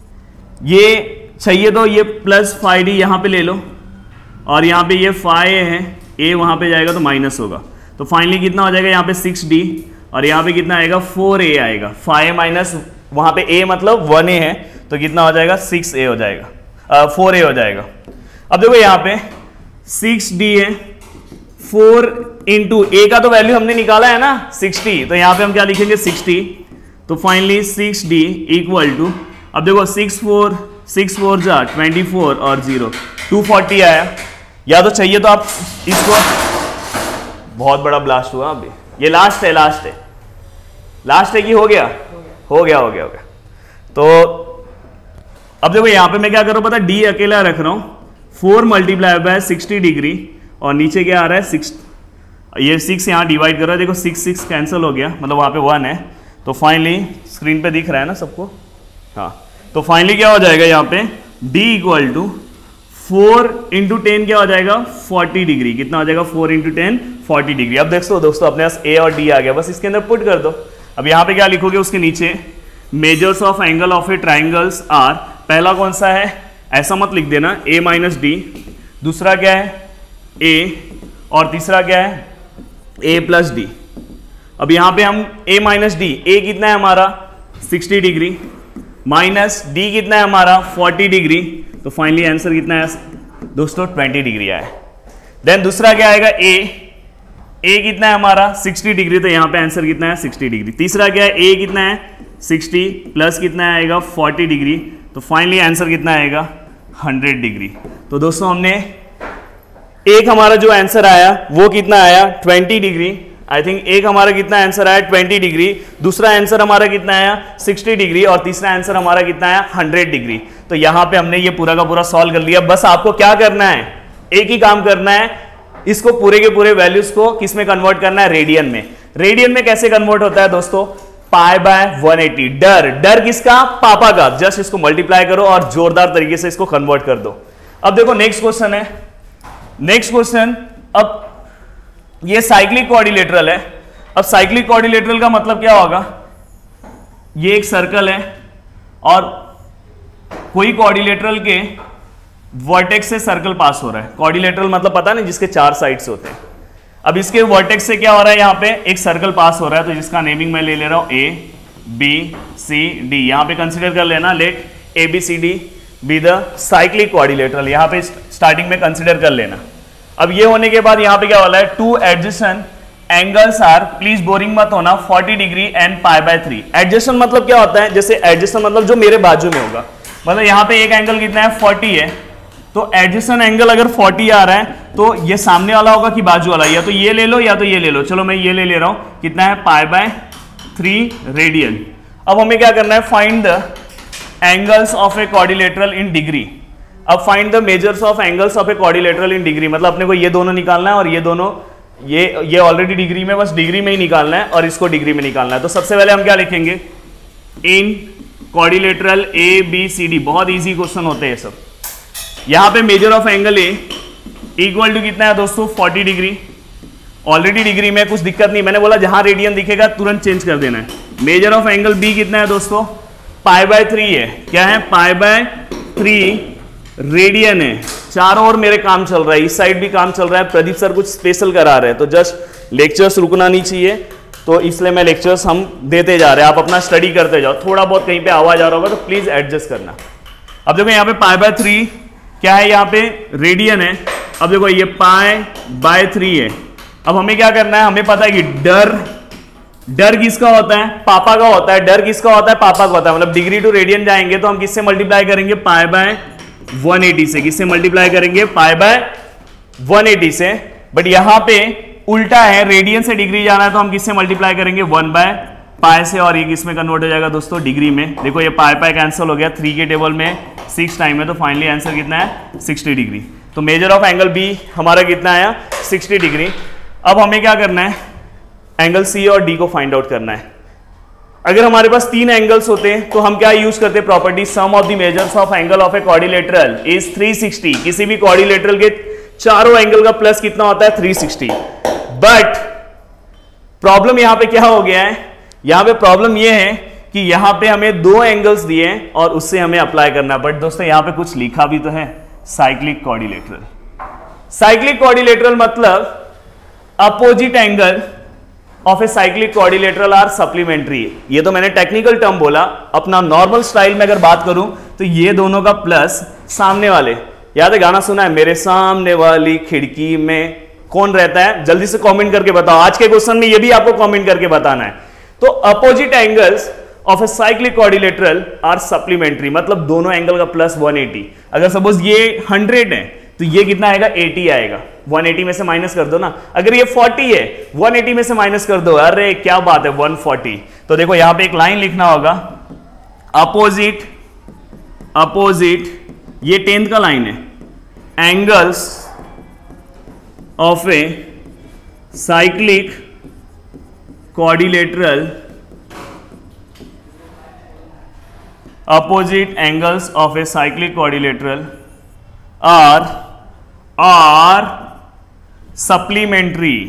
ये चाहिए तो ये प्लस 5d यहां पे ले लो, और यहां पे ये 5a है, a वहां पे जाएगा तो माइनस होगा। तो फाइनली कितना हो जाएगा, यहाँ पे 6d, और यहाँ पे कितना आएगा, 4a आएगा। 5a माइनस वहां पे a मतलब 1a है, तो कितना हो जाएगा, 6a हो जाएगा, 4a हो जाएगा। अब देखो यहाँ पे 6d है, 4 इंटू a का तो वैल्यू हमने निकाला है ना 60, तो यहाँ पे हम क्या लिखेंगे 60। तो फाइनली 6d इक्वल टू, अब देखो 6 4 जा 24 और 0 240 आया। या तो चाहिए तो आप इसको, बहुत बड़ा ब्लास्ट हुआ अभी, ये लास्ट है कि हो गया। तो अब देखो यहाँ पे मैं क्या कर रहा हूँ पता, d अकेला रख रहा हूँ, 4 मल्टीप्लाई बाय 60 डिग्री, और नीचे क्या आ रहा है 6, ये 6 यहाँ डिवाइड कर रहा है। देखो 6 कैंसिल हो गया, मतलब वहाँ पे 1 है। तो फाइनली स्क्रीन पे दिख रहा है ना सबको, हाँ। तो फाइनली क्या हो जाएगा यहाँ पे, d इक्वल टू 4 इंटू 10 क्या हो जाएगा, 40 डिग्री। कितना हो जाएगा, 4 इंटू 10 40 डिग्री। अब देखो दोस्तों अपने पास a और d आ गया, बस इसके अंदर पुट कर दो। अब यहाँ पे क्या लिखोगे, उसके नीचे measures of angle of a triangles are, पहला कौन सा है, ऐसा मत लिख देना, a माइनस डी, दूसरा क्या है a, और तीसरा क्या है a प्लस डी। अब यहाँ पे हम a माइनस डी, a कितना है हमारा 60 डिग्री, माइनस d कितना है हमारा 40 डिग्री। तो फाइनली आंसर कितना है दोस्तों, 20 डिग्री आया। देन दूसरा क्या आएगा a कितना है हमारा 60 डिग्री, तो यहाँ पे आंसर कितना है 60 डिग्री। तीसरा क्या है a कितना है 60 प्लस कितना आएगा 40 डिग्री, तो फाइनली आंसर कितना आएगा 100 डिग्री। तो दोस्तों हमने एक हमारा जो आंसर आया वो कितना आया 20 डिग्री। आई थिंक एक हमारा कितना आंसर आया 20 डिग्री, दूसरा आंसर हमारा कितना आया 60 डिग्री, और तीसरा आंसर हमारा कितना आया 100 डिग्री। तो यहाँ पे हमने ये पूरा का पूरा सॉल्व कर लिया। बस आपको क्या करना है, एक ही काम करना है, इसको पूरे के पूरे वैल्यूज को किस में कन्वर्ट करना है, रेडियन में। रेडियन में कैसे कन्वर्ट होता है दोस्तों, पाई बाय 180। डर किसका, पापा का। जस्ट इसको मल्टीप्लाई करो और जोरदार तरीके से इसको कन्वर्ट कर दो। अब देखो नेक्स्ट क्वेश्चन है, नेक्स्ट क्वेश्चन, अब ये साइक्लिक क्वाड्रिलेटरल है। अब साइक्लिक क्वाड्रिलेटरल का मतलब क्या होगा, ये एक सर्कल है और कोई क्वाड्रिलेटरल के वर्टेक्स से सर्कल पास हो रहा है। क्वाड्रिलेटरल मतलब पता नहीं, जिसके 4 साइड्स होते हैं। अब इसके वर्टेक्स से क्या हो रहा है, यहाँ पे एक सर्कल पास हो रहा है, तो जिसका नेमिंग मैं ले रहा हूं A B C D। यहाँ पे कंसिडर कर लेना, let ABCD be the cyclic quadrilateral, यहाँ पे स्टार्टिंग में कंसिडर कर लेना। अब ये होने के बाद यहाँ पे क्या वाला है, 2 adjacent angles are, please boring मत होना, 40 डिग्री एंड π/3। एडजेसेंट मतलब क्या होता है, जैसे एडजेसेंट मतलब जो मेरे बाजू में होगा, मतलब यहाँ पे एक एंगल कितना है 40 है, तो एडजेसेंट एंगल अगर 40 आ रहा है तो ये सामने वाला होगा कि बाजू वाला, या तो ये ले लो या तो ये ले लो। चलो मैं ये ले रहा हूं, कितना है π/3 रेडियन। अब हमें क्या करना है, find the angles of a quadrilateral in degree. अब find the measures of angles of a quadrilateral in degree, मतलब अपने को ये दोनों निकालना है और ये दोनों, ये ऑलरेडी डिग्री में, बस डिग्री में ही निकालना है और इसको डिग्री में निकालना है। तो सबसे पहले हम क्या लिखेंगे, इन क्वाड्रिलेटरल ABCD। बहुत इजी क्वेश्चन होते हैं सब। यहां पे measure of angle A equal to कितना है दोस्तों, 40 डिग्री। ऑलरेडी डिग्री में कुछ दिक्कत नहीं, मैंने बोला जहां रेडियन दिखेगा तुरंत चेंज कर देना है। मेजर ऑफ एंगल बी कितना है दोस्तों, π/3 है। क्या है, π/3 रेडियन है। चारों ओर मेरे काम चल रहा है, इस साइड भी काम चल रहा है। प्रदीप सर कुछ स्पेशल करा रहे हैं, तो जस्ट लेक्चर्स रुकना नहीं चाहिए, तो इसलिए मैं लेक्चर्स हम देते जा रहे हैं, आप अपना स्टडी करते जाओ। थोड़ा बहुत कहीं पे आवाज आ रहा होगा तो प्लीज एडजस्ट करना। अब देखो यहाँ पे π/3 क्या है, यहाँ पे रेडियन है। अब देखो ये π/3 है। अब हमें क्या करना है, हमें पता है कि डर किसका होता है, पापा का होता है। डर किसका होता है, पापा का होता है। मतलब डिग्री टू रेडियन जाएंगे तो हम किससे मल्टीप्लाई करेंगे, π/180 से। किससे मल्टीप्लाई करेंगे, π/180 से। बट यहां पे उल्टा है, रेडियन से डिग्री जाना है तो हम किससे मल्टीप्लाई करेंगे, 1/π से। और ये किस में कन्वर्ट हो जाएगा दोस्तों, डिग्री में। देखो ये π कैंसिल हो गया, 3 के टेबल में 6 टाइम है, तो फाइनली आंसर कितना है, 60 डिग्री। तो मेजर ऑफ एंगल बी हमारा कितना आया, 60 डिग्री। अब हमें क्या करना है, एंगल सी और डी को फाइंड आउट करना है। अगर हमारे पास 3 एंगल्स होते हैं तो हम क्या यूज करते हैं, property sum of the measures of angle of a quadrilateral is 360। किसी भी क्वाड्रिलेटरल के चारों एंगल का प्लस कितना होता है, 360। बट प्रॉब्लम यहां पे क्या हो गया है, यहां पे प्रॉब्लम यह है कि यहां पे हमें 2 एंगल्स दिए हैं और उससे हमें अप्लाई करना। बट दोस्तों यहां पे कुछ लिखा भी तो है, साइक्लिक क्वाड्रिलेटरल। साइक्लिक क्वाड्रिलेटरल मतलब opposite angle of a cyclic quadrilateral are supplementary. ये तो मैंने टेक्निकल टर्म बोला, अपना नॉर्मल स्टाइल में अगर बात करूं तो ये दोनों का प्लस सामने वाले, याद है गाना सुना है, मेरे सामने वाली खिड़की में कौन रहता है, जल्दी से कमेंट करके बताओ। आज के क्वेश्चन में ये भी आपको कमेंट करके बताना है। तो opposite angles of a cyclic quadrilateral are supplementary, मतलब दोनों एंगल का प्लस 180। अगर सपोज ये 100 है तो ये कितना आएगा, 80 आएगा। 180 में से माइनस कर दो ना। अगर ये 40 है, 180 में से माइनस कर दो, अरे क्या बात है, 140। तो देखो यहां पे एक लाइन लिखना होगा, अपोजिट, ये 10th का लाइन है, angles of a cyclic quadrilateral, opposite angles of a cyclic quadrilateral are supplementary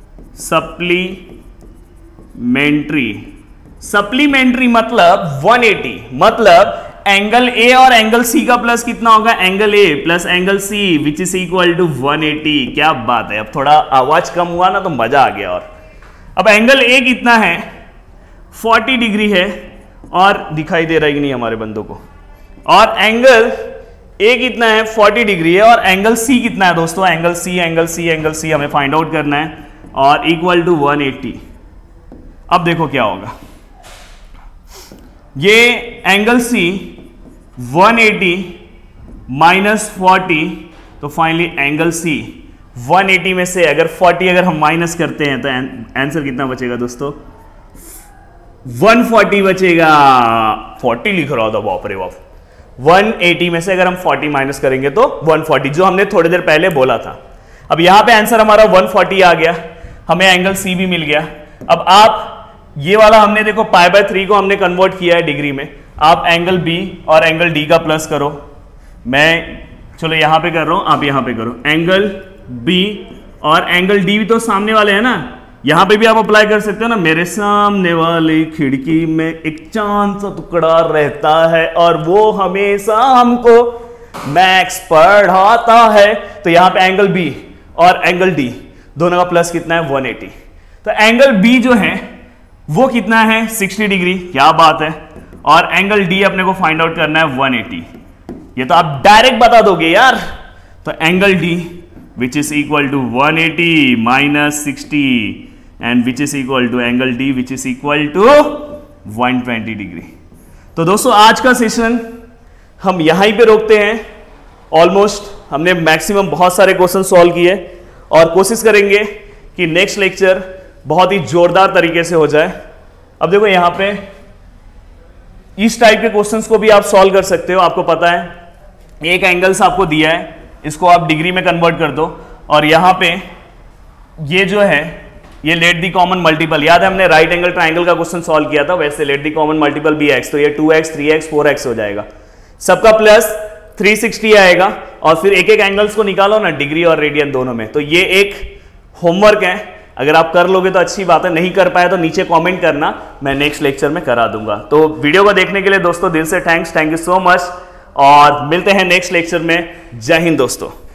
मतलब 180, मतलब एंगल ए और एंगल सी का प्लस कितना होगा, angle A plus angle C which is equal to 180। क्या बात है, अब थोड़ा आवाज कम हुआ ना तो मजा आ गया। और अब एंगल ए कितना है, 40 डिग्री है, और दिखाई दे रहा है कि नहीं हमारे बंदों को। और एंगल ए कितना है, 40 डिग्री है, और एंगल सी कितना है दोस्तों, एंगल सी हमें फाइंड आउट करना है, और इक्वल टू 180। अब देखो क्या होगा, ये एंगल सी 180 माइनस 40, तो फाइनली एंगल सी 180 में से अगर 40 अगर हम माइनस करते हैं तो आंसर कितना बचेगा दोस्तों, 140 बचेगा। 40 लिख रहा था, बाप रे बाप। 180 में से अगर हम 40 माइनस करेंगे तो 140, जो हमने थोड़ी देर पहले बोला था। अब यहां पे आंसर हमारा 140 आ गया, हमें एंगल सी भी मिल गया। अब आप ये वाला हमने देखो π/3 को हमने कन्वर्ट किया है डिग्री में, आप एंगल बी और एंगल डी का प्लस करो। मैं चलो यहां पे कर रहा हूं, आप यहां पे करो। एंगल बी और एंगल डी भी तो सामने वाले हैं ना, यहां पे भी आप अप्लाई कर सकते हो ना, मेरे सामने वाली खिड़की में एक चांद सा टुकड़ा रहता है और वो हमेशा हमको मैक्स पढ़ाता है। तो यहां पे एंगल बी और एंगल डी दोनों का प्लस कितना है 180। तो एंगल बी जो है वो कितना है 60 डिग्री, क्या बात है। और एंगल डी अपने को फाइंड आउट करना है 180। ये तो आप डायरेक्ट बता दोगे यार। तो angle D which is equal to 180 minus 60 and which is equal to angle D which is equal to 120 degree. तो दोस्तों आज का सेशन हम यहीं पे रोकते हैं। ऑलमोस्ट हमने मैक्सिमम बहुत सारे क्वेश्चन सॉल्व किए और कोशिश करेंगे कि नेक्स्ट लेक्चर बहुत ही जोरदार तरीके से हो जाए। अब देखो यहां पे इस टाइप के क्वेश्चंस को भी आप सॉल्व कर सकते हो। आपको पता है एक एंगल्स आपको दिया है, इसको आप डिग्री में कन्वर्ट कर दो और यहां पे ये जो है ये लेट दी कॉमन मल्टीपल, याद है हमने राइट एंगल ट्राइंगल का क्वेश्चन सॉल्व किया था, वैसे let the common multiple be x, तो ये 2x 3x 4x हो जाएगा, सबका प्लस 360 आएगा और फिर एक एक एंगल्स को निकालो ना डिग्री और रेडियन दोनों में। तो ये एक होमवर्क है, अगर आप कर लोगे तो अच्छी बात है, नहीं कर पाए तो नीचे कमेंट करना, मैं नेक्स्ट लेक्चर में करा दूंगा। तो वीडियो को देखने के लिए दोस्तों दिल से थैंक यू सो मच और मिलते हैं नेक्स्ट लेक्चर में। जय हिंद दोस्तों।